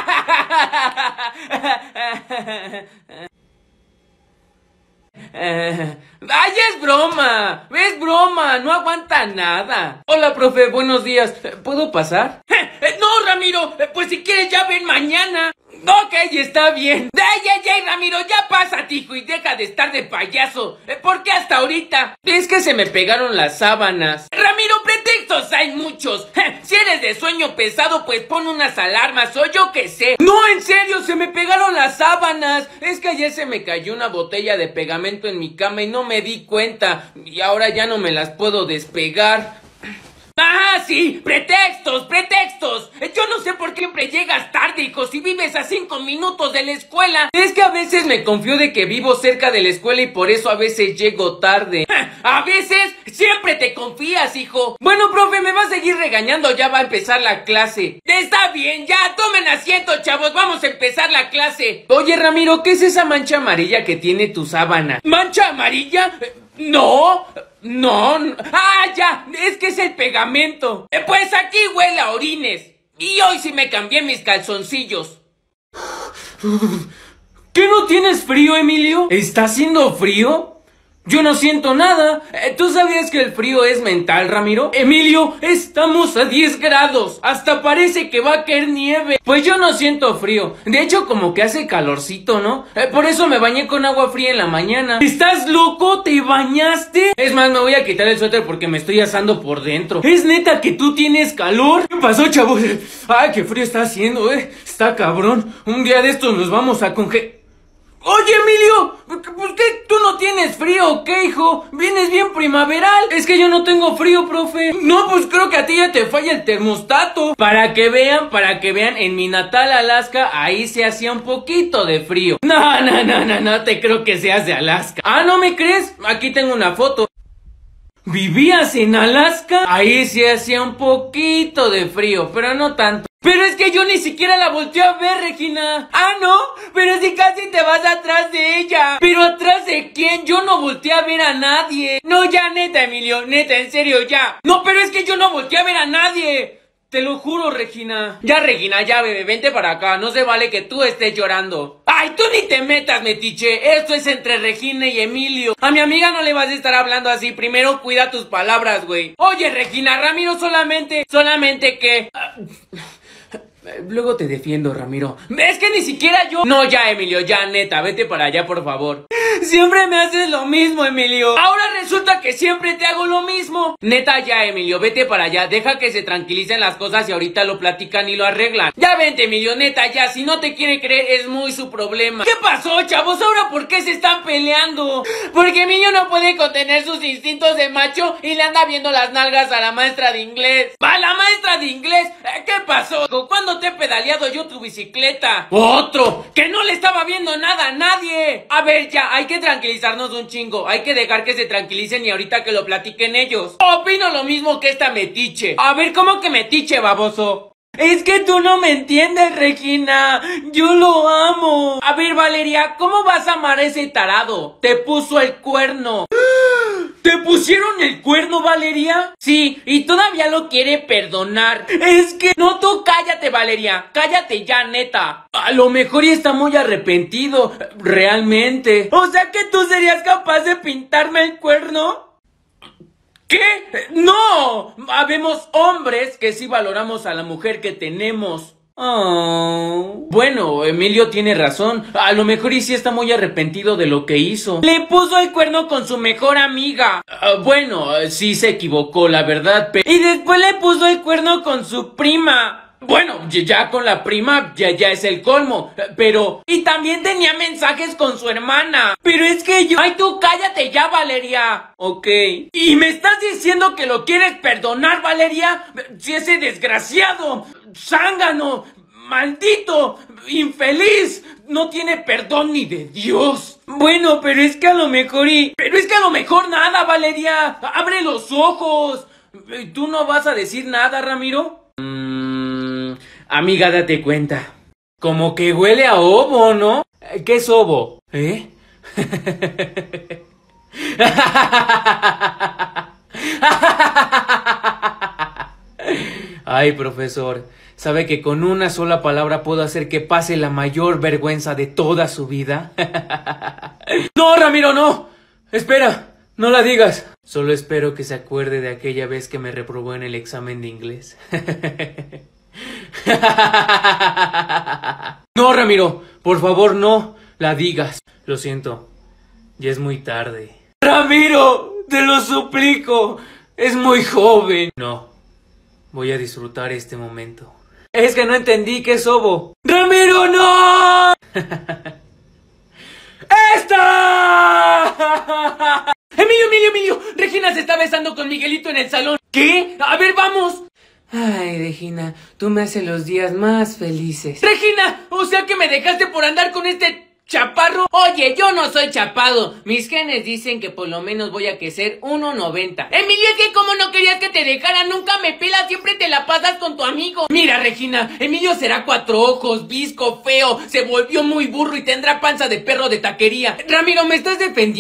¡Ay, es broma! No aguanta nada. Hola, profe, buenos días. ¿Puedo pasar? No, Ramiro, pues si quieres ya ven mañana. Ok, está bien. ¡Ey, Ramiro, ya pásate, hijo, y deja de estar de payaso! ¿Por qué hasta ahorita? Es que se me pegaron las sábanas. Ramiro, pretextos hay muchos. Si eres de sueño pesado, pues pon unas alarmas, o yo qué sé. No, en serio, se me pegaron las sábanas. Es que ayer se me cayó una botella de pegamento en mi cama y no me di cuenta. Y ahora ya no me las puedo despegar. ¡Ah, sí! ¡Pretextos! Yo no sé por qué siempre llegas tarde, hijo, si vives a 5 minutos de la escuela. Es que a veces me confío de que vivo cerca de la escuela y por eso a veces llego tarde. ¿A veces? Siempre te confías, hijo. Bueno, profe, me va a seguir regañando, ya va a empezar la clase. Está bien, ya, tomen asiento, chavos, vamos a empezar la clase. Oye, Ramiro, ¿qué es esa mancha amarilla que tiene tu sábana? ¿Mancha amarilla? No, Ya, es que es el pegamento. Pues aquí huele a orines. Y hoy sí me cambié mis calzoncillos. ¿Qué no tienes frío, Emilio? ¿Está haciendo frío? Yo no siento nada. ¿Tú sabías que el frío es mental, Ramiro? Emilio, estamos a 10 grados. Hasta parece que va a caer nieve. Pues yo no siento frío. De hecho, como que hace calorcito, ¿no? Por eso me bañé con agua fría en la mañana. ¿Estás loco? ¿Te bañaste? Es más, me voy a quitar el suéter porque me estoy asando por dentro. ¿Es neta que tú tienes calor? ¿Qué pasó, chavos? Ay, qué frío está haciendo, Está cabrón. Un día de estos nos vamos a congelar. Oye, Emilio, ¿por qué tú no tienes frío, qué, hijo? Vienes bien primaveral. Es que yo no tengo frío, profe. No, pues creo que a ti ya te falla el termostato. Para que vean, en mi natal Alaska, ahí se hacía un poquito de frío. No te creo que seas de Alaska. Ah, ¿no me crees? Aquí tengo una foto. ¿Vivías en Alaska? Ahí se hacía un poquito de frío, pero no tanto. Pero es que yo ni siquiera la volteé a ver, Regina. Ah, ¿no? Pero si casi te vas atrás de ella. ¿Pero atrás de quién? Yo no volteé a ver a nadie. No, ya, neta, Emilio, neta, en serio, ya. No, pero es que yo no volteé a ver a nadie. Te lo juro, Regina. Ya, Regina, ya, bebé, vente para acá. No se vale que tú estés llorando. Ay, tú ni te metas, metiche. Esto es entre Regina y Emilio. A mi amiga no le vas a estar hablando así. Primero cuida tus palabras, güey. Oye, Regina, Ramiro solamente que... Luego te defiendo, Ramiro. Es que ni siquiera yo... No, ya, Emilio, ya, neta, vete para allá, por favor. Siempre me haces lo mismo, Emilio. Ahora resulta que siempre te hago lo mismo. Neta, ya, Emilio, vete para allá. Deja que se tranquilicen las cosas y ahorita lo platican y lo arreglan. Ya vente, Emilio, neta, ya. Si no te quiere creer, es muy su problema. ¿Qué pasó, chavos? ¿Ahora por qué se están peleando? Porque Emilio no puede contener sus instintos de macho y le anda viendo las nalgas a la maestra de inglés. ¿Va la maestra de inglés? ¿Qué pasó? ¿Cuándo te he pedaleado yo tu bicicleta? ¡Otro! ¡Que no le estaba viendo nada a nadie! A ver, ya, hay que tranquilizarnos un chingo. Hay que dejar que se tranquilicen y ahorita que lo platiquen ellos. Opino lo mismo que esta metiche. A ver, ¿cómo que metiche, baboso? Es que tú no me entiendes, Regina. Yo lo amo. A ver, Valeria, ¿cómo vas a amar a ese tarado? Te puso el cuerno. ¿Te pusieron el cuerno, Valeria? Sí, y todavía lo quiere perdonar. Es que... No, tú cállate, Valeria. Cállate ya, neta. A lo mejor y está muy arrepentido. Realmente. O sea que tú serías capaz de pintarme el cuerno. ¿Qué? ¡No! Habemos hombres que sí valoramos a la mujer que tenemos. Oh. Bueno, Emilio tiene razón. A lo mejor y sí está muy arrepentido de lo que hizo. Le puso el cuerno con su mejor amiga. Bueno, sí se equivocó, la verdad. Y después le puso el cuerno con su prima. Bueno, ya con la prima ya es el colmo, pero... Y también tenía mensajes con su hermana. Pero es que yo... Ay, tú cállate ya, Valeria. Ok. ¿Y me estás diciendo que lo quieres perdonar, Valeria? Si ese desgraciado, zángano, maldito, infeliz, no tiene perdón ni de Dios. Bueno, pero es que a lo mejor Pero es que a lo mejor nada, Valeria. Abre los ojos. ¿Tú no vas a decir nada, Ramiro? Amiga, date cuenta. Como que huele a ovo, ¿no? ¿Qué es ovo? Ay, profesor, ¿sabe que con una sola palabra puedo hacer que pase la mayor vergüenza de toda su vida? ¡No, Ramiro, no! Espera, no la digas. Solo espero que se acuerde de aquella vez que me reprobó en el examen de inglés. No, Ramiro, por favor, no la digas. Lo siento, ya es muy tarde. Ramiro, te lo suplico, es muy joven. No, voy a disfrutar este momento. Es que no entendí qué es ovo. ¡Ramiro, no! ¡Esta! Emilio, Regina se está besando con Miguelito en el salón. ¿Qué? A ver, vamos. Ay, Regina, tú me haces los días más felices. ¡Regina! O sea que me dejaste por andar con este chaparro. Oye, yo no soy chapado. Mis genes dicen que por lo menos voy a crecer 1.90. Emilio, es que como no querías que te dejara, nunca me pelas, siempre te la pasas con tu amigo. Mira, Regina, Emilio será 4 ojos, visco, feo, se volvió muy burro y tendrá panza de perro de taquería. Ramiro, ¿me estás defendiendo?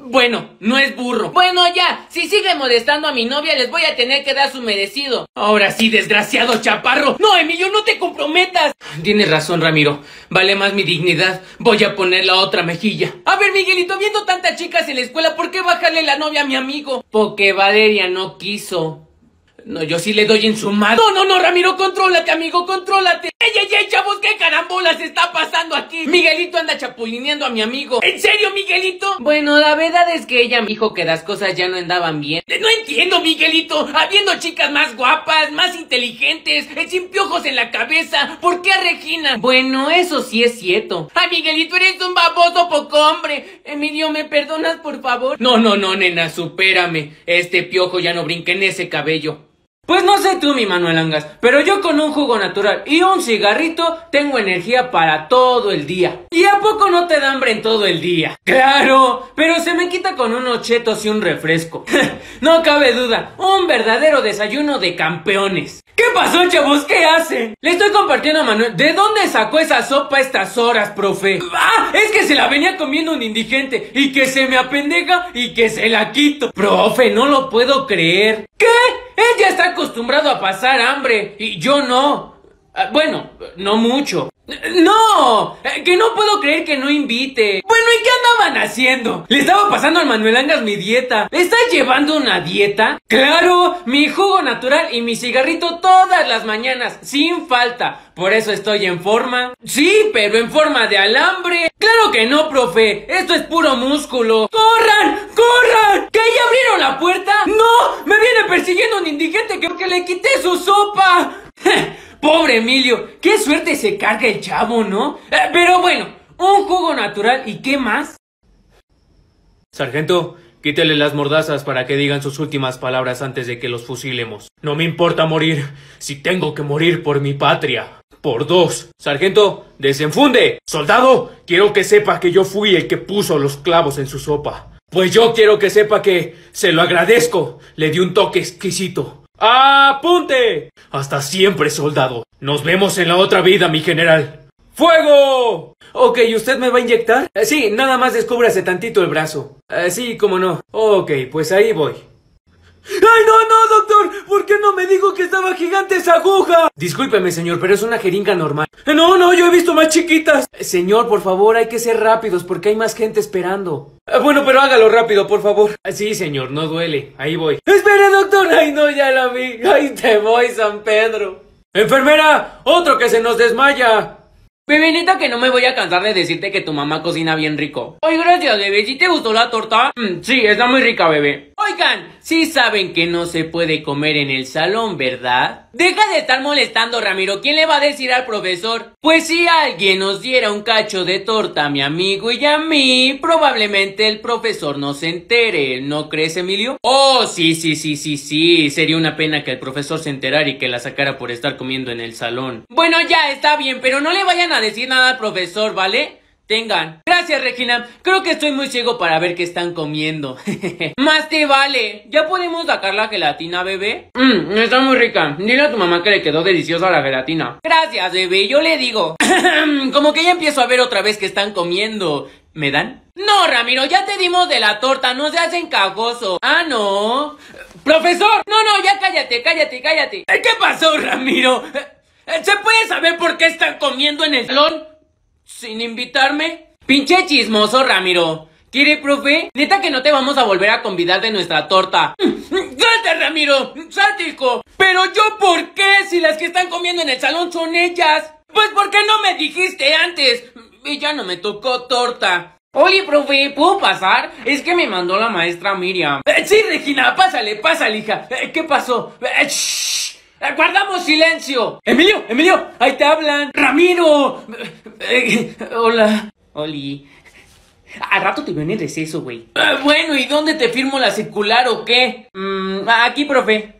Bueno, no es burro. Bueno, ya, si sigue molestando a mi novia, les voy a tener que dar su merecido. Ahora sí, desgraciado chaparro. No, Emilio, no te comprometas. Tienes razón, Ramiro. Vale más mi dignidad. Voy a poner la otra mejilla. A ver, Miguelito, viendo tantas chicas en la escuela, ¿por qué bajarle la novia a mi amigo? Porque Valeria no quiso. No, yo sí le doy en su madre. No, Ramiro, contrólate, amigo, contrólate. ¡Ey, chavos! ¿Qué carambolas está pasando aquí? Miguelito anda chapulineando a mi amigo. ¿En serio, Miguelito? Bueno, la verdad es que ella me dijo que las cosas ya no andaban bien. No entiendo, Miguelito. Habiendo chicas más guapas, más inteligentes, sin piojos en la cabeza. ¿Por qué a Regina? Bueno, eso sí es cierto. Ay, Miguelito, eres un baboso poco hombre. Emilio, ¿me perdonas, por favor? No, nena, supérame. Este piojo ya no brinca en ese cabello. Pues no sé tú, mi Manuel Angas, pero yo con un jugo natural y un cigarrito tengo energía para todo el día. ¿Y a poco no te da hambre en todo el día? ¡Claro! Pero se me quita con unos chetos y un refresco. No cabe duda, un verdadero desayuno de campeones. ¿Qué pasó, chavos? ¿Qué hacen? Le estoy compartiendo a Manuel. ¿De dónde sacó esa sopa a estas horas, profe? ¡Ah! Es que se la venía comiendo un indigente y que se me apendeja y que se la quito. Profe, no lo puedo creer. ¿Qué? Él ya está acostumbrado a pasar hambre y yo no. Bueno, no mucho. ¡No! Que no puedo creer que no invite. Bueno, ¿y qué andaban haciendo? Le estaba pasando al Manuel Angas mi dieta. ¿Le estás llevando una dieta? ¡Claro! Mi jugo natural y mi cigarrito todas las mañanas, sin falta. Por eso estoy en forma. Sí, pero en forma de alambre. ¡Claro que no, profe! Esto es puro músculo. ¡Corran! ¿Que ya abrieron la puerta? ¡No! ¡Me viene persiguiendo un indigente que le quité su sopa! Pobre Emilio, qué suerte se carga el chavo, ¿no? Pero bueno, un jugo natural y ¿qué más? Sargento, quítele las mordazas para que digan sus últimas palabras antes de que los fusilemos. No me importa morir, si tengo que morir por mi patria. Por dos. Sargento, desenfunde. Soldado, quiero que sepa que yo fui el que puso los clavos en su sopa. Pues yo quiero que sepa que se lo agradezco. Le di un toque exquisito. ¡Apunte! Hasta siempre, soldado. Nos vemos en la otra vida, mi general. ¡Fuego! Ok, ¿usted me va a inyectar? Sí, nada más descúbrase tantito el brazo. Sí, cómo no. Ok, pues ahí voy. ¡Ay, no, doctor! ¿Por qué no me dijo que estaba gigante esa aguja? Discúlpeme, señor, pero es una jeringa normal. No, yo he visto más chiquitas. Señor, por favor, hay que ser rápidos porque hay más gente esperando. Bueno, pero hágalo rápido, por favor. Sí, señor, no duele. Ahí voy. ¡Espere, doctor! ¡Ay, no, ya la vi! ¡Ay, te voy, San Pedro! ¡Enfermera! ¡Otro que se nos desmaya! Bebé, neta que no me voy a cansar de decirte que tu mamá cocina bien rico. Ay, gracias, bebé. ¿Sí te gustó la torta? Sí, está muy rica, bebé. Oigan, sí saben que no se puede comer en el salón, ¿verdad? Deja de estar molestando, Ramiro. ¿Quién le va a decir al profesor? Pues si alguien nos diera un cacho de torta a mi amigo y a mí, probablemente el profesor no se entere. ¿No crees, Emilio? Oh, sí. Sería una pena que el profesor se enterara y que la sacara por estar comiendo en el salón. Bueno, ya, está bien, pero no le vayan a decir nada al profesor, ¿vale? Tengan. Gracias, Regina. Creo que estoy muy ciego para ver qué están comiendo. Más te vale. ¿Ya podemos sacar la gelatina, bebé? Está muy rica. Dile a tu mamá que le quedó deliciosa la gelatina. Gracias, bebé. Yo le digo. Como que ya empiezo a ver otra vez que están comiendo. ¿Me dan? No, Ramiro, ya te dimos de la torta. No seas encajoso. Ah, no. ¡Profesor! No, ya cállate. ¿Qué pasó, Ramiro? ¿Se puede saber por qué están comiendo en el salón? ¿Sin invitarme? Pinche chismoso, Ramiro. ¿Quiere, profe? Neta que no te vamos a volver a convidar de nuestra torta. ¡Salte, Ramiro! ¡Salte, hijo! ¿Pero yo por qué? Si las que están comiendo en el salón son ellas. Pues ¿por qué no me dijiste antes? Y ya no me tocó torta. Oye, profe, ¿puedo pasar? Es que me mandó la maestra Miriam. Sí, Regina, pásale, hija. ¿Qué pasó? ¡Shh! ¡Guardamos silencio! ¡Emilio! ¡Ahí te hablan! ¡Ramiro! Hola. Oli. Al rato te veo en el receso, güey. Bueno, ¿y dónde te firmo la circular o qué? Aquí, profe.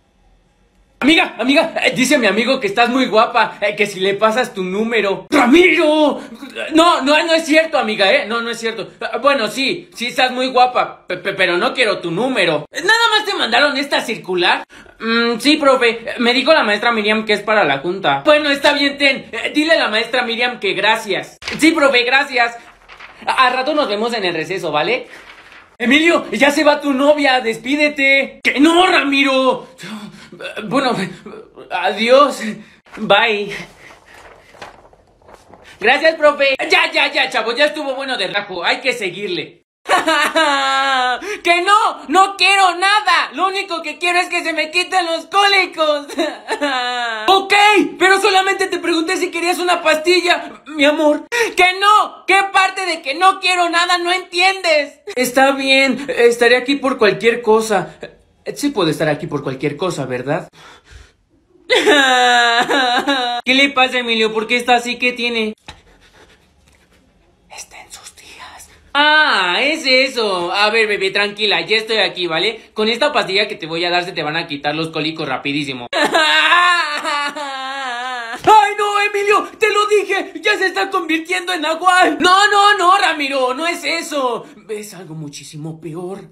Amiga, dice mi amigo que estás muy guapa, que si le pasas tu número. ¡Ramiro! No es cierto, amiga, no es cierto. Bueno, sí estás muy guapa, pero no quiero tu número. ¿Nada más te mandaron esta circular? Sí, profe, me dijo la maestra Miriam que es para la junta. Bueno, está bien, dile a la maestra Miriam que gracias. Sí, profe, gracias. Al rato nos vemos en el receso, ¿vale? Emilio, ya se va tu novia, despídete. ¡Que no, Ramiro! Bueno, adiós. Bye. Gracias, profe. Ya, chavo, ya estuvo bueno de rajo. Hay que seguirle. ¡Que no quiero nada! Lo único que quiero es que se me quiten los cólicos. Ok, pero solamente te pregunté si querías una pastilla, mi amor. ¡Que no! ¿Qué parte de que no quiero nada no entiendes? Está bien, estaré aquí por cualquier cosa. Sí puedo estar aquí por cualquier cosa, ¿verdad? ¿Qué le pasa, Emilio? ¿Por qué está así? ¿Qué tiene? Está en sus días. Ah, es eso. A ver, bebé, tranquila, ya estoy aquí, ¿vale? Con esta pastilla que te voy a dar se te van a quitar los cólicos rapidísimo. ¡Ay, no, Emilio! ¡Te lo dije! ¡Ya se está convirtiendo en agua! No, Ramiro, no es eso. Es algo muchísimo peor.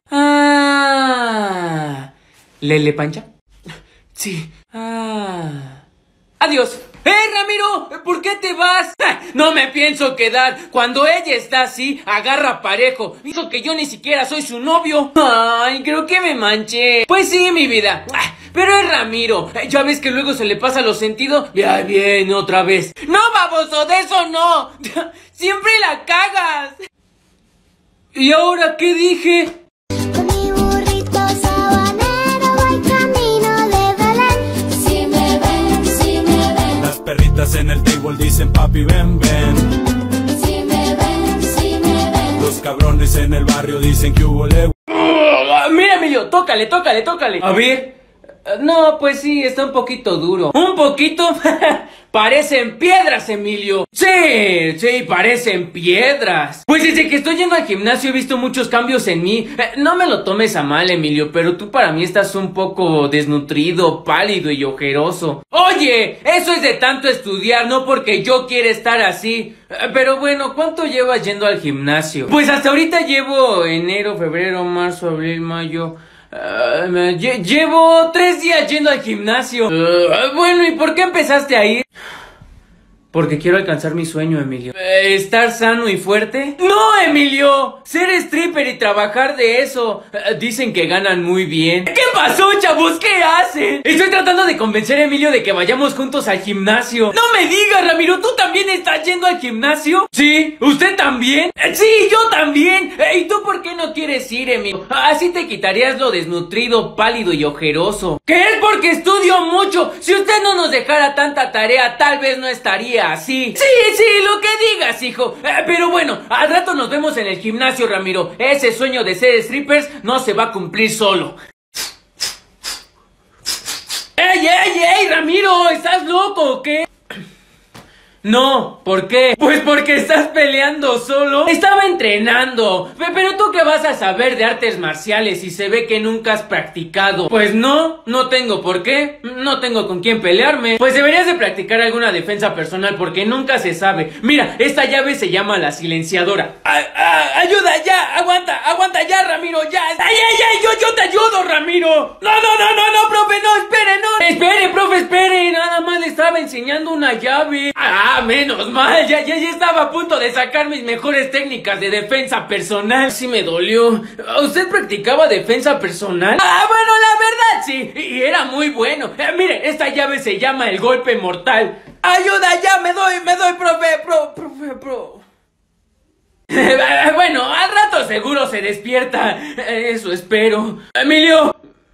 ¿Lele Pancha? Sí. Adiós. Ramiro! ¿Por qué te vas? No me pienso quedar. Cuando ella está así, agarra parejo. Hizo que yo ni siquiera soy su novio. Ay, creo que me manché. Pues sí, mi vida. Pero es Ramiro. Ya ves que luego se le pasa los sentidos. Ya viene otra vez. No, baboso, de eso no. Siempre la cagas. ¿Y ahora qué dije? Con mi burrito sabanero voy camino de Belén. Si me ven. Las perritas en el table dicen papi ven, ven. Si me ven. Los cabrones en el barrio dicen que hubo le. Mira, Emilio, tócale. A ver. No, pues sí, está un poquito duro. ¿Un poquito? Parecen piedras, Emilio. Sí, parecen piedras. Pues desde que estoy yendo al gimnasio he visto muchos cambios en mí. No me lo tomes a mal, Emilio, pero tú para mí estás un poco desnutrido, pálido y ojeroso. Oye, eso es de tanto estudiar, no porque yo quiera estar así. Pero bueno, ¿cuánto llevas yendo al gimnasio? Pues hasta ahorita llevo enero, febrero, marzo, abril, mayo... llevo 3 días yendo al gimnasio. Bueno, ¿y por qué empezaste a ir? Porque quiero alcanzar mi sueño, Emilio. ¿Estar sano y fuerte? ¡No, Emilio! Ser stripper y trabajar de eso. Dicen que ganan muy bien. ¿Qué pasó, chavos? ¿Qué hacen? Estoy tratando de convencer a Emilio de que vayamos juntos al gimnasio. ¡No me digas, Ramiro! ¿Tú también estás yendo al gimnasio? Sí. ¿Usted también? Sí, yo también. ¿Y tú por qué no quieres ir, Emilio? Así te quitarías lo desnutrido, pálido y ojeroso. ¿Qué es? Porque estudio mucho. Si usted no nos dejara tanta tarea, tal vez no estaría así. Sí, lo que digas, hijo. Pero bueno, al rato nos vemos en el gimnasio, Ramiro. Ese sueño de ser strippers no se va a cumplir solo. ¡Ey, Ramiro! ¿Estás loco o qué? No, ¿por qué? Pues porque estás peleando solo. Estaba entrenando. Pero tú qué vas a saber de artes marciales si se ve que nunca has practicado. Pues no tengo por qué. No tengo con quién pelearme. Pues deberías de practicar alguna defensa personal porque nunca se sabe. Mira, esta llave se llama la silenciadora. Ayuda, ya, aguanta ya, Ramiro, ya. Ay, yo te ayudo, Ramiro. No, profe, no, espere, no. Espere, profe, espere. Nada más le estaba enseñando una llave. Menos mal, ya estaba a punto de sacar mis mejores técnicas de defensa personal. Sí me dolió. ¿Usted practicaba defensa personal? Bueno, la verdad sí, y era muy bueno. Mire, esta llave se llama el golpe mortal. Ayuda, ya, me doy, profe. Bueno, al rato seguro se despierta. Eso espero. Emilio.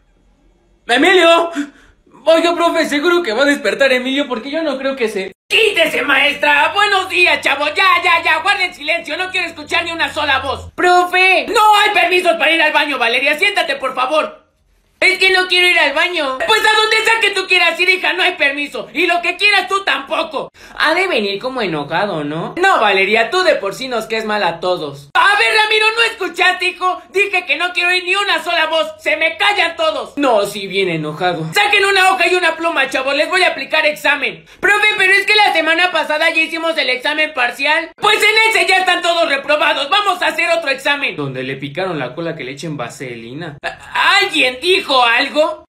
Oiga, profe, seguro que va a despertar Emilio porque yo no creo que se... ¡Quítese, maestra! ¡Buenos días, chavo! Ya, guarden silencio, no quiero escuchar ni una sola voz. ¡Profe! ¡No hay permisos para ir al baño, Valeria! ¡Siéntate, por favor! Es que no quiero ir al baño. Pues a donde sea que tú quieras ir, hija, no hay permiso. Y lo que quieras tú tampoco. Ha de venir como enojado, ¿no? No, Valeria, tú de por sí nos caes mal a todos. A ver, Ramiro, ¿no escuchaste, hijo? Dije que no quiero ir ni una sola voz. Se me callan todos. No, sí, bien enojado. Saquen una hoja y una pluma, chavos. Les voy a aplicar examen. Profe, pero es que la semana pasada ya hicimos el examen parcial. Pues en ese ya están todos reprobados. Vamos a hacer otro examen. Donde le picaron la cola que le echen vaselina. ¿Alguien dijo algo?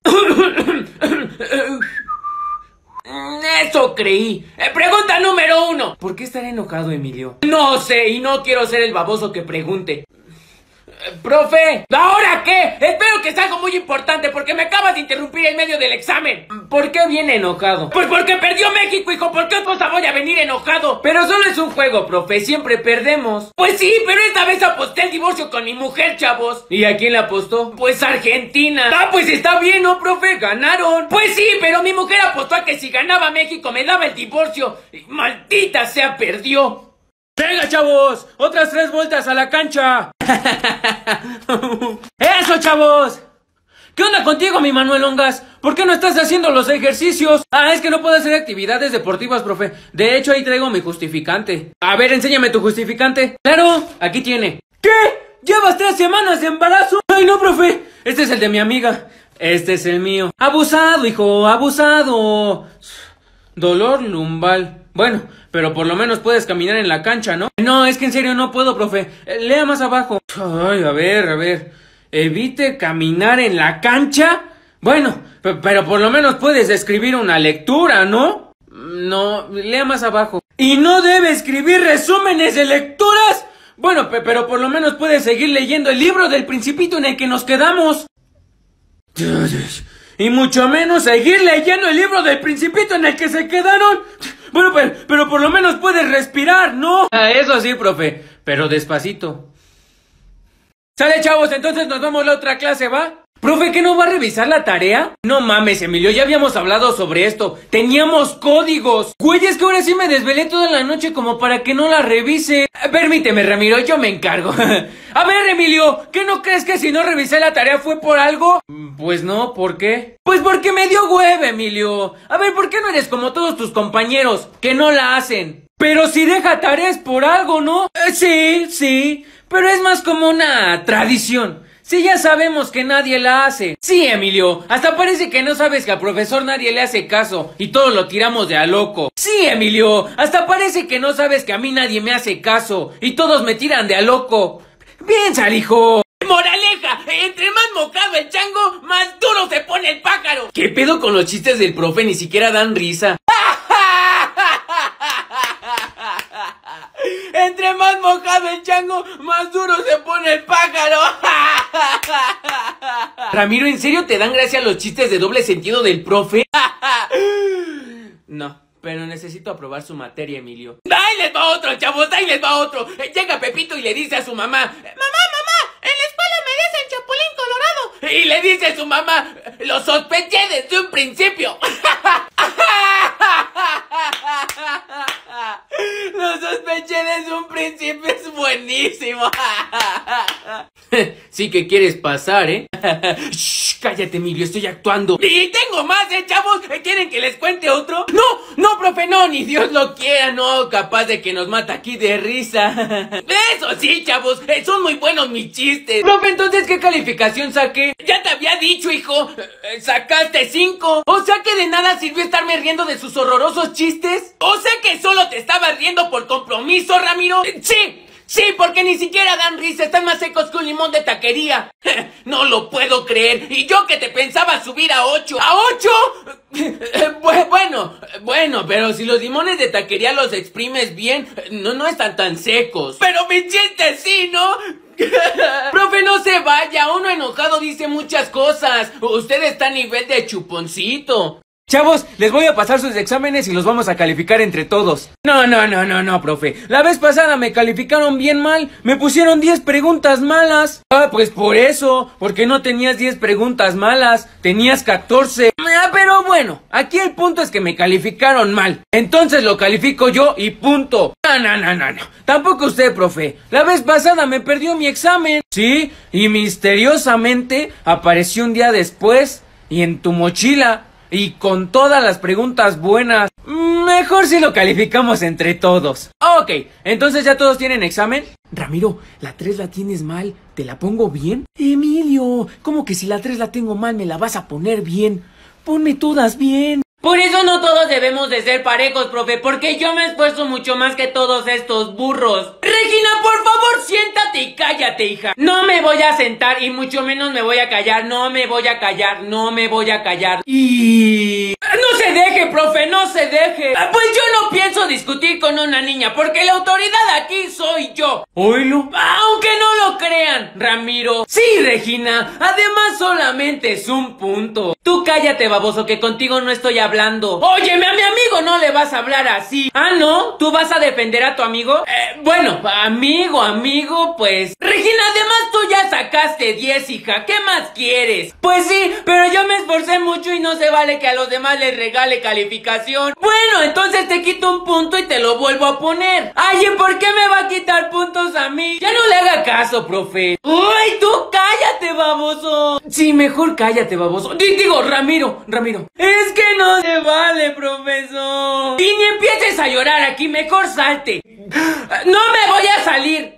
Eso creí. Pregunta número 1. ¿Por qué estará enojado, Emilio? No sé, y no quiero ser el baboso que pregunte. Profe, ¿ahora qué? Espero que sea algo muy importante porque me acabas de interrumpir en medio del examen. ¿Por qué viene enojado? Pues porque perdió México, hijo. ¿Por qué cosa voy a venir enojado? Pero solo es un juego, profe, siempre perdemos. Pues sí, pero esta vez aposté el divorcio con mi mujer, chavos. ¿Y a quién le apostó? Pues Argentina. Ah, pues está bien, ¿no, profe? Ganaron. Pues sí, pero mi mujer apostó a que si ganaba México me daba el divorcio. Y maldita sea, perdió. ¡Venga, chavos! ¡Otras 3 vueltas a la cancha! ¡Eso, chavos! ¿Qué onda contigo, mi Manuel Ongas? ¿Por qué no estás haciendo los ejercicios? Ah, es que no puedo hacer actividades deportivas, profe. De hecho, ahí traigo mi justificante. A ver, enséñame tu justificante. Claro, aquí tiene. ¿Qué? ¿Llevas 3 semanas de embarazo? Ay, no, profe. Este es el de mi amiga. Este es el mío. Abusado, hijo, abusado. Dolor lumbal. Bueno, pero por lo menos puedes caminar en la cancha, ¿no? No, es que en serio no puedo, profe. Lea más abajo. Ay, a ver. ¿Evite caminar en la cancha? Bueno, pero por lo menos puedes escribir una lectura, ¿no? No, lea más abajo. ¿Y no debe escribir resúmenes de lecturas? Bueno, pero por lo menos puedes seguir leyendo el libro del Principito en el que nos quedamos. Y mucho menos seguir leyendo el libro del Principito en el que se quedaron. Bueno, pero por lo menos puedes respirar, ¿no? Ah, eso sí, profe, pero despacito. Sale, chavos, entonces nos vemos la otra clase, ¿va? Profe, ¿que no va a revisar la tarea? No mames, Emilio, ya habíamos hablado sobre esto. Teníamos códigos. Güey, es que ahora sí me desvelé toda la noche como para que no la revise. Permíteme, Ramiro, yo me encargo. A ver, Emilio, ¿qué no crees que si no revisé la tarea fue por algo? Pues no, ¿por qué? Pues porque me dio hueva, Emilio. A ver, ¿por qué no eres como todos tus compañeros, que no la hacen? Pero si deja tareas por algo, ¿no? Sí, pero es más como una tradición. Sí, ya sabemos que nadie la hace. Sí, Emilio, hasta parece que no sabes que al profesor nadie le hace caso y todos lo tiramos de a loco. Sí, Emilio, hasta parece que no sabes que a mí nadie me hace caso y todos me tiran de a loco. Piensa, hijo. Moraleja, entre más mojado el chango, más duro se pone el pájaro. ¿Qué pedo con los chistes del profe? Ni siquiera dan risa. Entre más mojado el chango, más duro se pone el pájaro. Ramiro, ¿en serio te dan gracia los chistes de doble sentido del profe? No, pero necesito aprobar su materia, Emilio. ¡Ahí les va otro, chavos! ¡Ahí les va otro! Llega Pepito y le dice a su mamá: ¡Mamá! En la escuela me dicen Chapulín Colorado. Y le dice a su mamá: ¡Lo sospeché desde un principio! Lo sospeché desde un principio, es buenísimo. Sí que quieres pasar, ¿eh? Shh, cállate, Emilio, estoy actuando. Y tengo más, chavos. ¿Quieren que les cuente otro? No, profe, no, ni Dios lo quiera, no. Capaz de que nos mata aquí de risa. Eso sí, chavos, son muy buenos mis chistes. Profe, entonces, ¿qué calificación saqué? Ya te había dicho, hijo. Sacaste 5. O sea que de nada sirvió estarme riendo de sus horrorosos chistes. O sea que solo te estabas riendo por compromiso, Ramiro. Sí, porque ni siquiera dan risa, están más secos que un limón de taquería. No lo puedo creer. Y yo que te pensaba subir a 8. ¿A 8? Bueno, pero si los limones de taquería los exprimes bien, no están tan secos. Pero mi chiste sí, ¿no? Profe, no se vaya, uno enojado dice muchas cosas. Usted está a nivel de chuponcito. Chavos, les voy a pasar sus exámenes y los vamos a calificar entre todos. No, profe. La vez pasada me calificaron bien mal. Me pusieron 10 preguntas malas. Ah, pues por eso. Porque no tenías 10 preguntas malas. Tenías 14. Pero bueno, aquí el punto es que me calificaron mal. Entonces lo califico yo y punto. No. Tampoco usted, profe. La vez pasada me perdió mi examen. Sí, y misteriosamente apareció un día después y en tu mochila. Y con todas las preguntas buenas. Mejor si lo calificamos entre todos. Ok, entonces ya todos tienen examen. Ramiro, la 3 la tienes mal. ¿Te la pongo bien? Emilio, ¿cómo que si la 3 la tengo mal me la vas a poner bien? Ponme todas bien. Por eso no todos debemos de ser parejos, profe, porque yo me esfuerzo mucho más que todos estos burros. Regina, por favor, siéntate y cállate, hija. No me voy a sentar y mucho menos me voy a callar, no me voy a callar. Y... No se deje, profe, no se deje. Pues yo no pienso discutir con una niña, porque la autoridad aquí soy yo. Oílo. Aunque no lo crean, Ramiro. Sí, Regina, además solamente es un punto. Tú cállate, baboso, que contigo no estoy hablando. Óyeme, a mi amigo no le vas a hablar así. Ah, ¿no? ¿Tú vas a defender a tu amigo? Bueno, amigo, pues... Regina, además tú ya sacaste 10, hija. ¿Qué más quieres? Pues sí, pero yo me esforcé mucho y no se vale que a los demás les regale calificación. Bueno, entonces te quito un punto y te lo vuelvo a poner. Ay, ¿y por qué me va a quitar puntos a mí? Ya no le haga caso, profe. ¡Uy, tú cállate, baboso! Sí, mejor cállate, baboso. Digo, Ramiro. Es que no se vale, profesor. Y ni empieces a llorar aquí, mejor salte. No me voy a salir,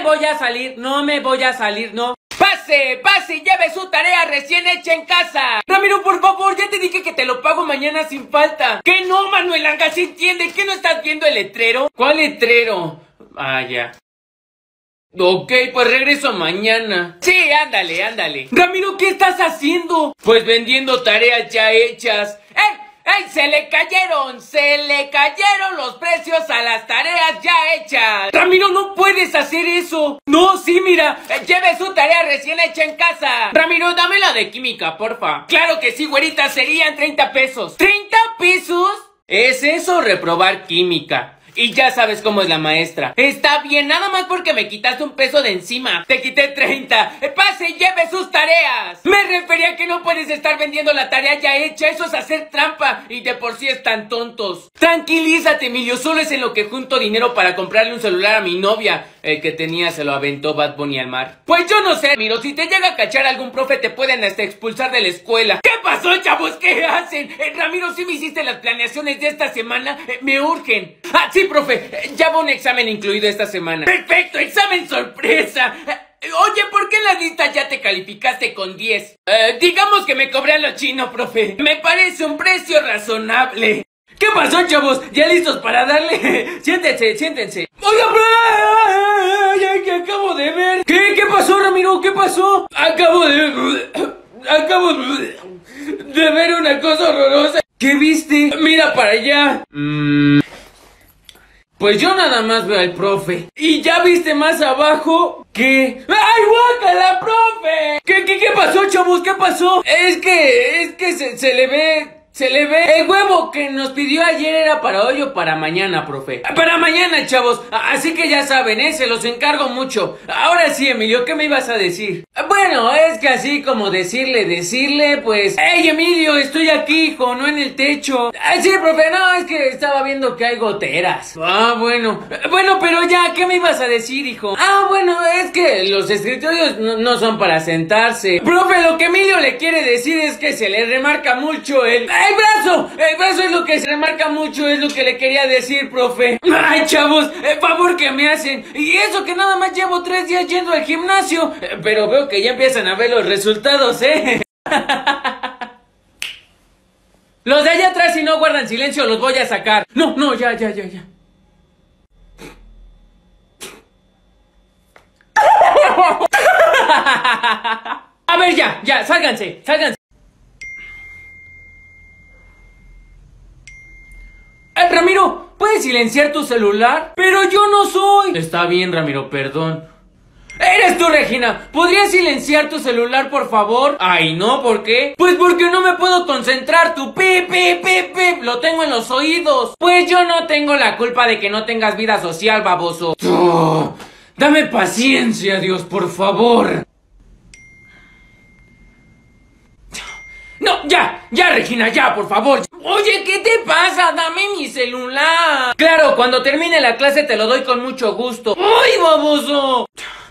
no. Pase, lleve su tarea recién hecha en casa. Ramiro, por favor, ya te dije que te lo pago mañana sin falta. ¿Qué no, Manuel Anga? ¿Sí entiende? ¿Qué no estás viendo el letrero? ¿Cuál letrero? Ah, ya. Ok, pues regreso mañana. Sí, ándale. Ramiro, ¿qué estás haciendo? Pues vendiendo tareas ya hechas. ¡Ey! Se le cayeron los precios a las tareas ya hechas. Ramiro, no puedes hacer eso. No, sí, mira, lleve su tarea recién hecha en casa. Ramiro, dame la de química, porfa. Claro que sí, güerita, serían 30 pesos. ¿30 pesos? ¿Es eso reprobar química? Y ya sabes cómo es la maestra. Está bien, nada más porque me quitaste un peso de encima. Te quité 30. Pase y lleve sus tareas. Me refería a que no puedes estar vendiendo la tarea ya hecha. Eso es hacer trampa. Y de por sí están tontos. Tranquilízate, Emilio. Solo es en lo que junto dinero para comprarle un celular a mi novia. El que tenía se lo aventó Bad Bunny al mar. Pues yo no sé, Ramiro. Si te llega a cachar algún profe, te pueden hasta expulsar de la escuela. ¿Qué pasó, chavos? ¿Qué hacen? Ramiro, ¿sí me hiciste las planeaciones de esta semana? Me urgen. Ah, sí, profe, ya va un examen incluido esta semana. ¡Perfecto! ¡Examen sorpresa! Oye, ¿por qué en las listas ya te calificaste con 10? Digamos que me cobré a lo chino, profe. Me parece un precio razonable. ¿Qué pasó, chavos? ¿Ya listos para darle? Siéntense. ¡Oiga, que acabo de ver! ¿Qué pasó, Ramiro? ¿Qué pasó? Acabo de ver una cosa horrorosa. ¿Qué viste? Mira para allá. Pues yo nada más veo al profe. ¿Y ya viste más abajo? ¿Qué? ¡Ay, guácala, profe! ¿Qué pasó, chavos? ¿Qué pasó? Es que se le ve... El huevo que nos pidió ayer era para hoy o para mañana, profe. Para mañana, chavos. Así que ya saben, se los encargo mucho. Ahora sí, Emilio, ¿qué me ibas a decir? Bueno, es que así como decirle, pues... ¡Ey, Emilio! Estoy aquí, hijo, no en el techo. Sí, profe, no, es que estaba viendo que hay goteras. Ah, bueno, pero ya, ¿qué me ibas a decir, hijo? Ah, bueno, es que los escritorios no son para sentarse. Profe, lo que Emilio le quiere decir es que se le remarca mucho el brazo es lo que se remarca mucho, es lo que le quería decir, profe. Ay, chavos, favor que me hacen. Y eso que nada más llevo 3 días yendo al gimnasio. Pero veo que ya empiezan a ver los resultados, Los de allá atrás, si no guardan silencio, los voy a sacar. No, ya. A ver, ya, sálganse. Ramiro, ¿puedes silenciar tu celular? Pero yo no soy. Está bien, Ramiro, perdón. Eres tú, Regina. ¿Podrías silenciar tu celular, por favor? Ay, no, ¿por qué? Pues porque no me puedo concentrar. Tu pip, lo tengo en los oídos. Pues yo no tengo la culpa de que no tengas vida social, baboso. Dame paciencia, Dios, por favor. No, ya, Regina, ya, por favor. Oye, ¿qué te pasa? Dame mi celular. Claro, cuando termine la clase te lo doy con mucho gusto. ¡Ay, baboso!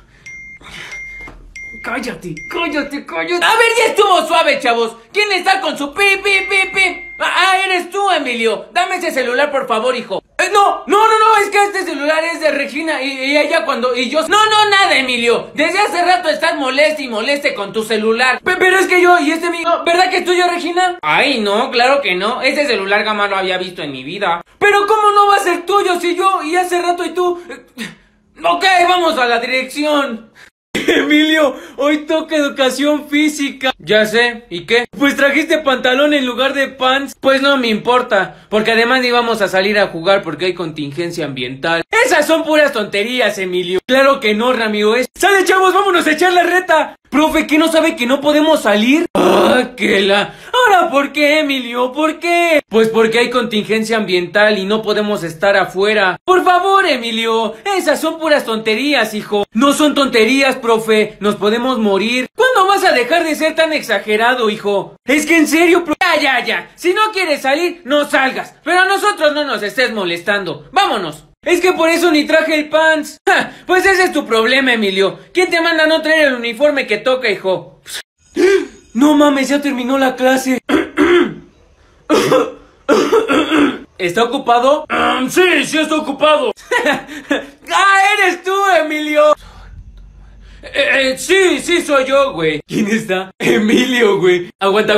Cállate. A ver, ya estuvo suave, chavos. ¿Quién está con su pi? Ah, eres tú, Emilio. Dame ese celular, por favor, hijo. No, es que este celular es de Regina y ella y yo... No, nada, Emilio. Desde hace rato estás moleste con tu celular. Pero es que yo y este amigo... ¿Verdad que es tuyo, Regina? Ay, no, claro que no. Ese celular jamás lo había visto en mi vida. Pero ¿cómo no va a ser tuyo si yo y hace rato y tú? Ok, vamos a la dirección. Emilio, hoy toca educación física. Ya sé, ¿y qué? Pues trajiste pantalón en lugar de pants. Pues no me importa, porque además íbamos a salir a jugar porque hay contingencia ambiental. Esas son puras tonterías, Emilio. Claro que no, Ramiro, ¡Sale, chavos, vámonos a echar la reta! Profe, ¿qué no sabe que no podemos salir? ¡Ah, qué la! ¿Ahora por qué, Emilio? ¿Por qué? Pues porque hay contingencia ambiental y no podemos estar afuera. Por favor, Emilio, esas son puras tonterías, hijo. No son tonterías, profe, nos podemos morir. ¿Cuándo vas a dejar de ser tan exagerado, hijo? Es que en serio, profe. Ya. Si no quieres salir, no salgas. Pero a nosotros no nos estés molestando. Vámonos. Es que por eso ni traje el pants. ¡Ja! Pues ese es tu problema, Emilio. ¿Quién te manda a no traer el uniforme que toca, hijo? No mames, ya terminó la clase. ¿Está ocupado? Sí, está ocupado. ¡Ah, eres tú, Emilio! Sí, soy yo, güey. ¿Quién está? Emilio, güey. Aguanta.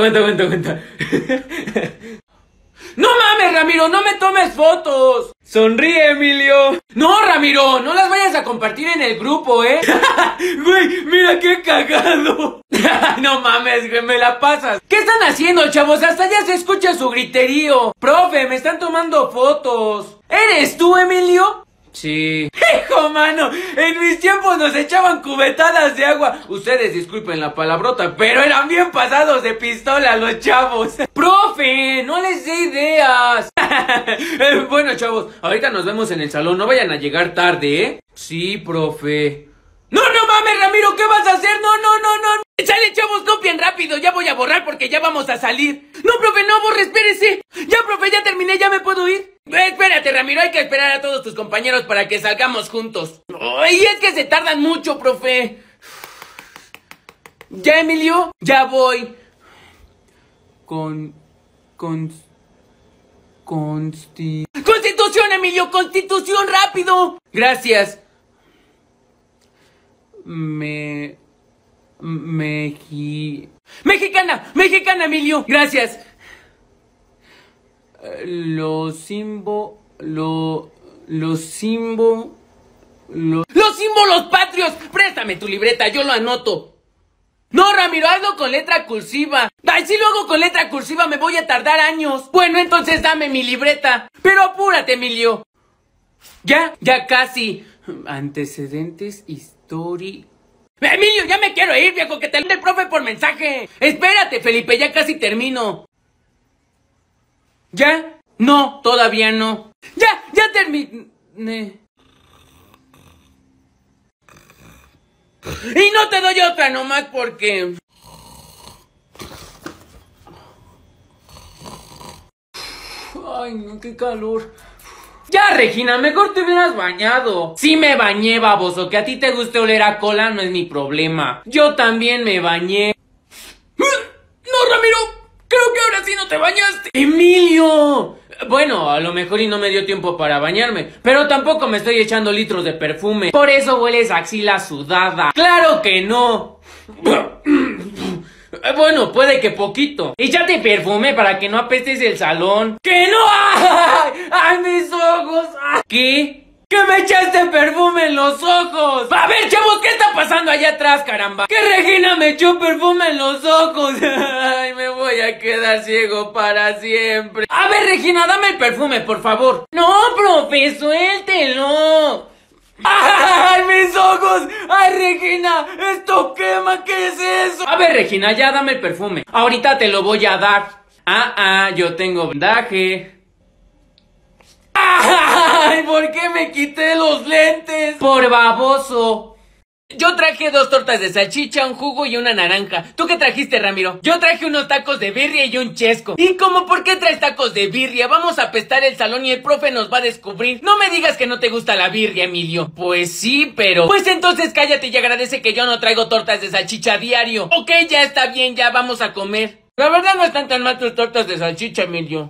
¡No mames, Ramiro! ¡No me tomes fotos! ¡Sonríe, Emilio! ¡No, Ramiro! ¡No las vayas a compartir en el grupo, eh! ¡Güey, mira qué cagado! No mames, güey, me la pasas. ¿Qué están haciendo, chavos? Hasta ya se escucha su griterío. Profe, me están tomando fotos. ¿Eres tú, Emilio? Sí. Hijo, mano, en mis tiempos nos echaban cubetadas de agua. Ustedes disculpen la palabrota, pero eran bien pasados de pistola los chavos. Profe, no les dé ideas. Bueno, chavos, ahorita nos vemos en el salón. No vayan a llegar tarde, ¿eh? Sí, profe. No mames, Ramiro, ¿qué vas a hacer? No. Sale, chavos, copien rápido. Ya voy a borrar porque ya vamos a salir. No, profe, no borre, espérese. Ya, profe, ya terminé, ya me puedo ir. Espérate, Ramiro, hay que esperar a todos tus compañeros para que salgamos juntos. Ay, es que se tardan mucho, profe. ¿Ya, Emilio? Ya voy. Constitución, Emilio, Constitución, rápido. Gracias. Mexicana, Emilio. Gracias. Los símbolos patrios. Préstame tu libreta, yo lo anoto. No, Ramiro, hazlo con letra cursiva. Ay, si lo hago con letra cursiva me voy a tardar años. Bueno, entonces dame mi libreta. Pero apúrate, Emilio. Ya casi. Antecedentes históricos. Emilio, ya me quiero ir, viejo, que te lo el profe por mensaje. Espérate, Felipe, ya casi termino. ¿Ya? No, todavía no. Ya terminé. Y no te doy otra nomás porque... Ay, no, qué calor. Ya, Regina, mejor te hubieras bañado. Sí me bañé, baboso. Que a ti te guste oler a cola no es mi problema. Yo también me bañé. No, Ramiro, creo que ahora sí no te bañaste. ¡Emilio! Bueno, a lo mejor y no me dio tiempo para bañarme, pero tampoco me estoy echando litros de perfume. Por eso hueles a axila sudada. ¡Claro que no! Bueno, puede que poquito. Échate perfume para que no apestes el salón. ¡Que no! ¡Ay, mis ojos! ¿Qué? ¡Que me echaste perfume en los ojos! A ver, chavos, ¿qué está pasando allá atrás, caramba? ¡Que Regina me echó perfume en los ojos! ¡Ay, me voy a quedar ciego para siempre! A ver, Regina, dame el perfume, por favor. No, profe, suéltelo. ¡Ay, mis ojos! ¡Ay, Regina! ¡Esto quema! ¿Qué es eso? A ver, Regina, ya dame el perfume. Ahorita te lo voy a dar. Yo tengo vendaje. ¡Ay! ¿Por qué me quité los lentes? Por baboso. Yo traje 2 tortas de salchicha, un jugo y una naranja. ¿Tú qué trajiste, Ramiro? Yo traje unos tacos de birria y un chesco. ¿Y cómo por qué traes tacos de birria? Vamos a apestar el salón y el profe nos va a descubrir. No me digas que no te gusta la birria, Emilio. Pues sí, pero... Pues entonces cállate y agradece que yo no traigo tortas de salchicha a diario. Ok, ya está bien, ya vamos a comer. La verdad no están tan mal tus tortas de salchicha, Emilio.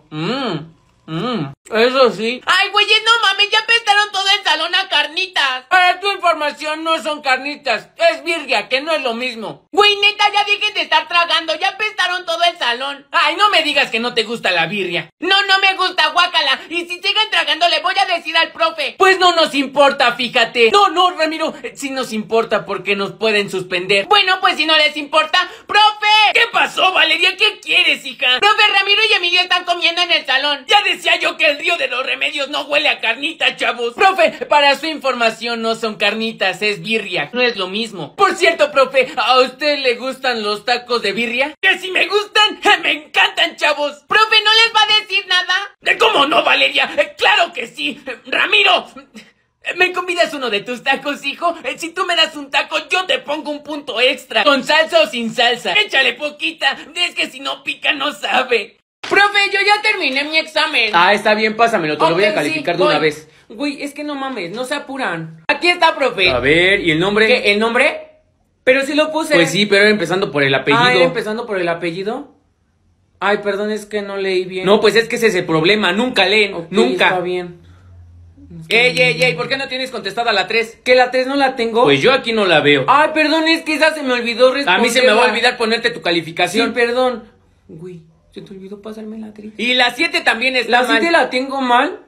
Eso sí. Ay, güeyes, no mames, ya apestaron todo el salón a carnitas. Para tu información, no son carnitas, es birria, que no es lo mismo. Güey, neta, ya dejen de estar tragando, ya apestaron todo el salón. salón. Ay, no me digas que no te gusta la birria. No, no me gusta, guácala. Y si siguen tragando, le voy a decir al profe. Pues no nos importa, fíjate. No, no, Ramiro, sí nos importa porque nos pueden suspender. Bueno, pues si no les importa, ¡profe! ¿Qué pasó, Valeria? ¿Qué quieres, hija? Profe, Ramiro y Emilio están comiendo en el salón. Ya decía yo que el río de los remedios no huele a carnita, chavos. Profe, para su información, no son carnitas, es birria. No es lo mismo. Por cierto, profe, ¿a usted le gustan los tacos de birria? ¡Que si me gustan! ¡Me encantan, chavos! Profe, ¿no les va a decir nada? ¿Cómo no, Valeria? ¡Claro que sí! ¡Ramiro! ¿Me convidas uno de tus tacos, hijo? Si tú me das un taco, yo te pongo un punto extra. ¿Con salsa o sin salsa? Échale poquita. Es que si no pica, no sabe. Profe, yo ya terminé mi examen. Ah, está bien, pásamelo, te lo voy a calificar sí, de una voy. vez. Güey, es que no mames, no se apuran. Aquí está, profe. A ver, ¿y el nombre? ¿Qué? ¿El nombre? Pero sí lo puse. Pues sí, pero era empezando por el apellido. Ah, ¿era empezando por el apellido? Ay, perdón, es que no leí bien. No, pues es que ese es el problema, nunca leen, Ok, nunca. está bien. Ey, ¿por qué no tienes contestada la 3? ¿Que la 3 no la tengo? Pues yo aquí no la veo. Ay, perdón, es que esa se me olvidó A responderla. mí se me va a olvidar ponerte tu Sí, calificación. perdón. Güey, se te olvidó pasarme la 3. Y la 7 también está ¿La mal. 7 la tengo mal?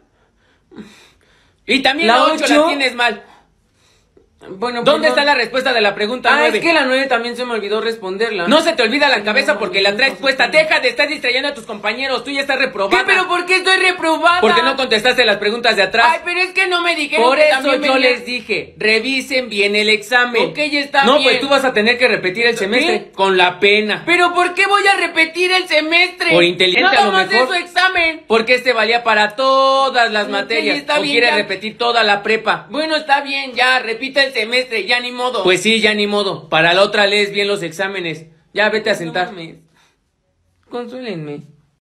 Y también ¿La la 8 ocho? la tienes mal. Bueno, ¿Dónde perdón. está la respuesta de la pregunta 9? Es que la 9 también se me olvidó responderla. No se te olvida la cabeza porque la traes puesta. Deja de estar distrayendo a tus compañeros. Tú ya estás reprobada. ¿Qué? ¿Pero por qué estoy reprobada? Porque no contestaste las preguntas de atrás. Ay, pero es que no me dijeron Por que eso también yo venía- les dije, revisen bien el examen. Ok, está no, bien. pues tú vas a tener que repetir el semestre ¿Qué? con la pena. ¿Pero por qué voy a repetir el semestre? Por inteligente, Nada a lo más mejor. de su examen. Porque este valía para todas las Ok, materias. está ¿O bien, quieres ya. repetir toda la prepa? Bueno, está bien, ya, repita el semestre, ya ni modo. Pues sí, ya ni modo. Para la otra lees bien los exámenes. Ya vete a sentar. No mames. Consúlenme.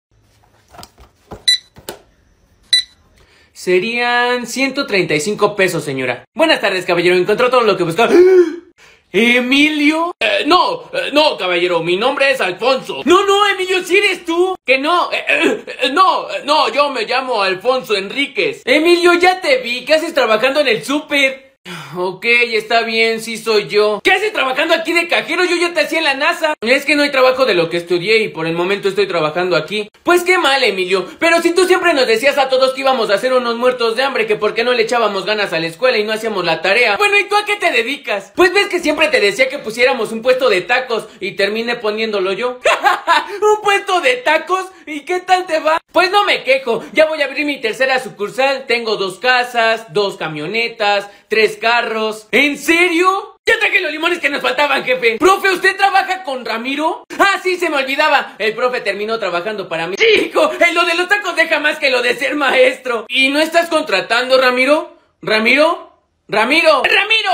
Serían 135 pesos, señora. Buenas tardes, caballero. ¿Encontró todo lo que buscaba? ¿Emilio? No, caballero, mi nombre es Alfonso. No, Emilio, si eres tú. Que no, no, yo me llamo Alfonso Enríquez. Emilio, ya te vi. ¿Qué haces trabajando en el súper? Ok, está bien, sí soy yo. ¿Qué haces trabajando aquí de cajero? Yo ya te hacía en la NASA. Es que no hay trabajo de lo que estudié y por el momento estoy trabajando aquí. Pues qué mal, Emilio. Pero si tú siempre nos decías a todos que íbamos a hacer unos muertos de hambre, que por qué no le echábamos ganas a la escuela y no hacíamos la tarea. Bueno, ¿y tú a qué te dedicas? Pues ves que siempre te decía que pusiéramos un puesto de tacos y terminé poniéndolo yo. ¿Un puesto de tacos? ¿Y qué tal te va? Pues no me quejo, ya voy a abrir mi tercera sucursal. Tengo 2 casas, 2 camionetas, 3 carros. ¿En serio? Ya traje los limones que nos faltaban, jefe. Profe, ¿usted trabaja con Ramiro? Ah, sí, se me olvidaba. El profe terminó trabajando para mí. Sí, hijo, lo de los tacos deja más que lo de ser maestro. ¿Y no estás contratando, Ramiro? ¿Ramiro? ¡Ramiro!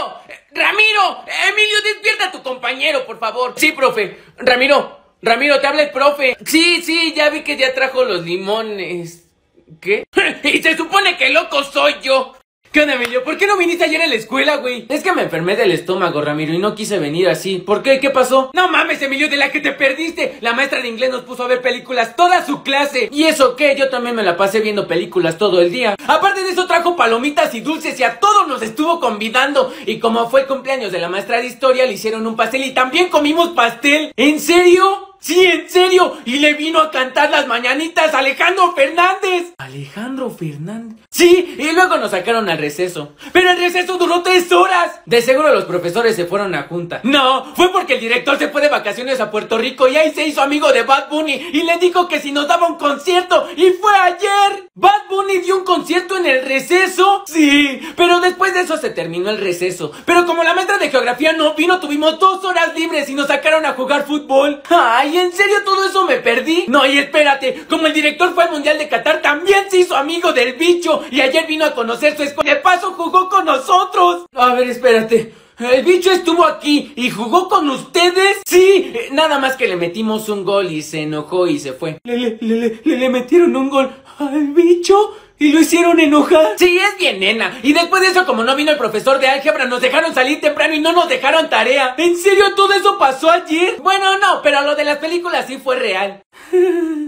¡Ramiro! Emilio, despierta a tu compañero, por favor. Sí, profe. Ramiro, te habla el profe. Sí, ya vi que ya trajo los limones. ¿Qué? Y se supone que el loco soy yo. ¿Qué onda, Emilio? ¿Por qué no viniste ayer a la escuela, güey? Es que me enfermé del estómago, Ramiro, y no quise venir así. ¿Por qué? ¿Qué pasó? No mames, Emilio, de la que te perdiste. La maestra de inglés nos puso a ver películas toda su clase. ¿Y eso qué? Yo también me la pasé viendo películas todo el día. Aparte de eso trajo palomitas y dulces y a todos nos estuvo convidando. Y como fue el cumpleaños de la maestra de historia, le hicieron un pastel y también comimos pastel. ¿En serio? Sí, en serio. Y le vino a cantar las mañanitas a Alejandro Fernández. Alejandro Fernández. Sí, y luego nos sacaron al receso. Pero el receso duró 3 horas. De seguro los profesores se fueron a junta. No, fue porque el director se fue de vacaciones a Puerto Rico y ahí se hizo amigo de Bad Bunny y le dijo que si nos daba un concierto. Y fue ayer. ¿Bad Bunny dio un concierto en el receso? Sí, pero después de eso se terminó el receso. Pero como la maestra de geografía no vino, tuvimos 2 horas libres y nos sacaron a jugar fútbol. Ay, ¿en serio todo eso me perdí? No, y espérate, como el director fue al Mundial de Qatar, también se hizo amigo del bicho y ayer vino a conocer su escuela. De paso jugó con nosotros. A ver, espérate. ¿El bicho estuvo aquí y jugó con ustedes? Sí, Nada más que le metimos un gol y se enojó y se fue. le metieron un gol al bicho y lo hicieron enojar. Sí, es bien nena. Y después de eso, como no vino el profesor de álgebra, nos dejaron salir temprano y no nos dejaron tarea. ¿En serio todo eso pasó ayer? Bueno, no, pero lo de las películas sí fue real.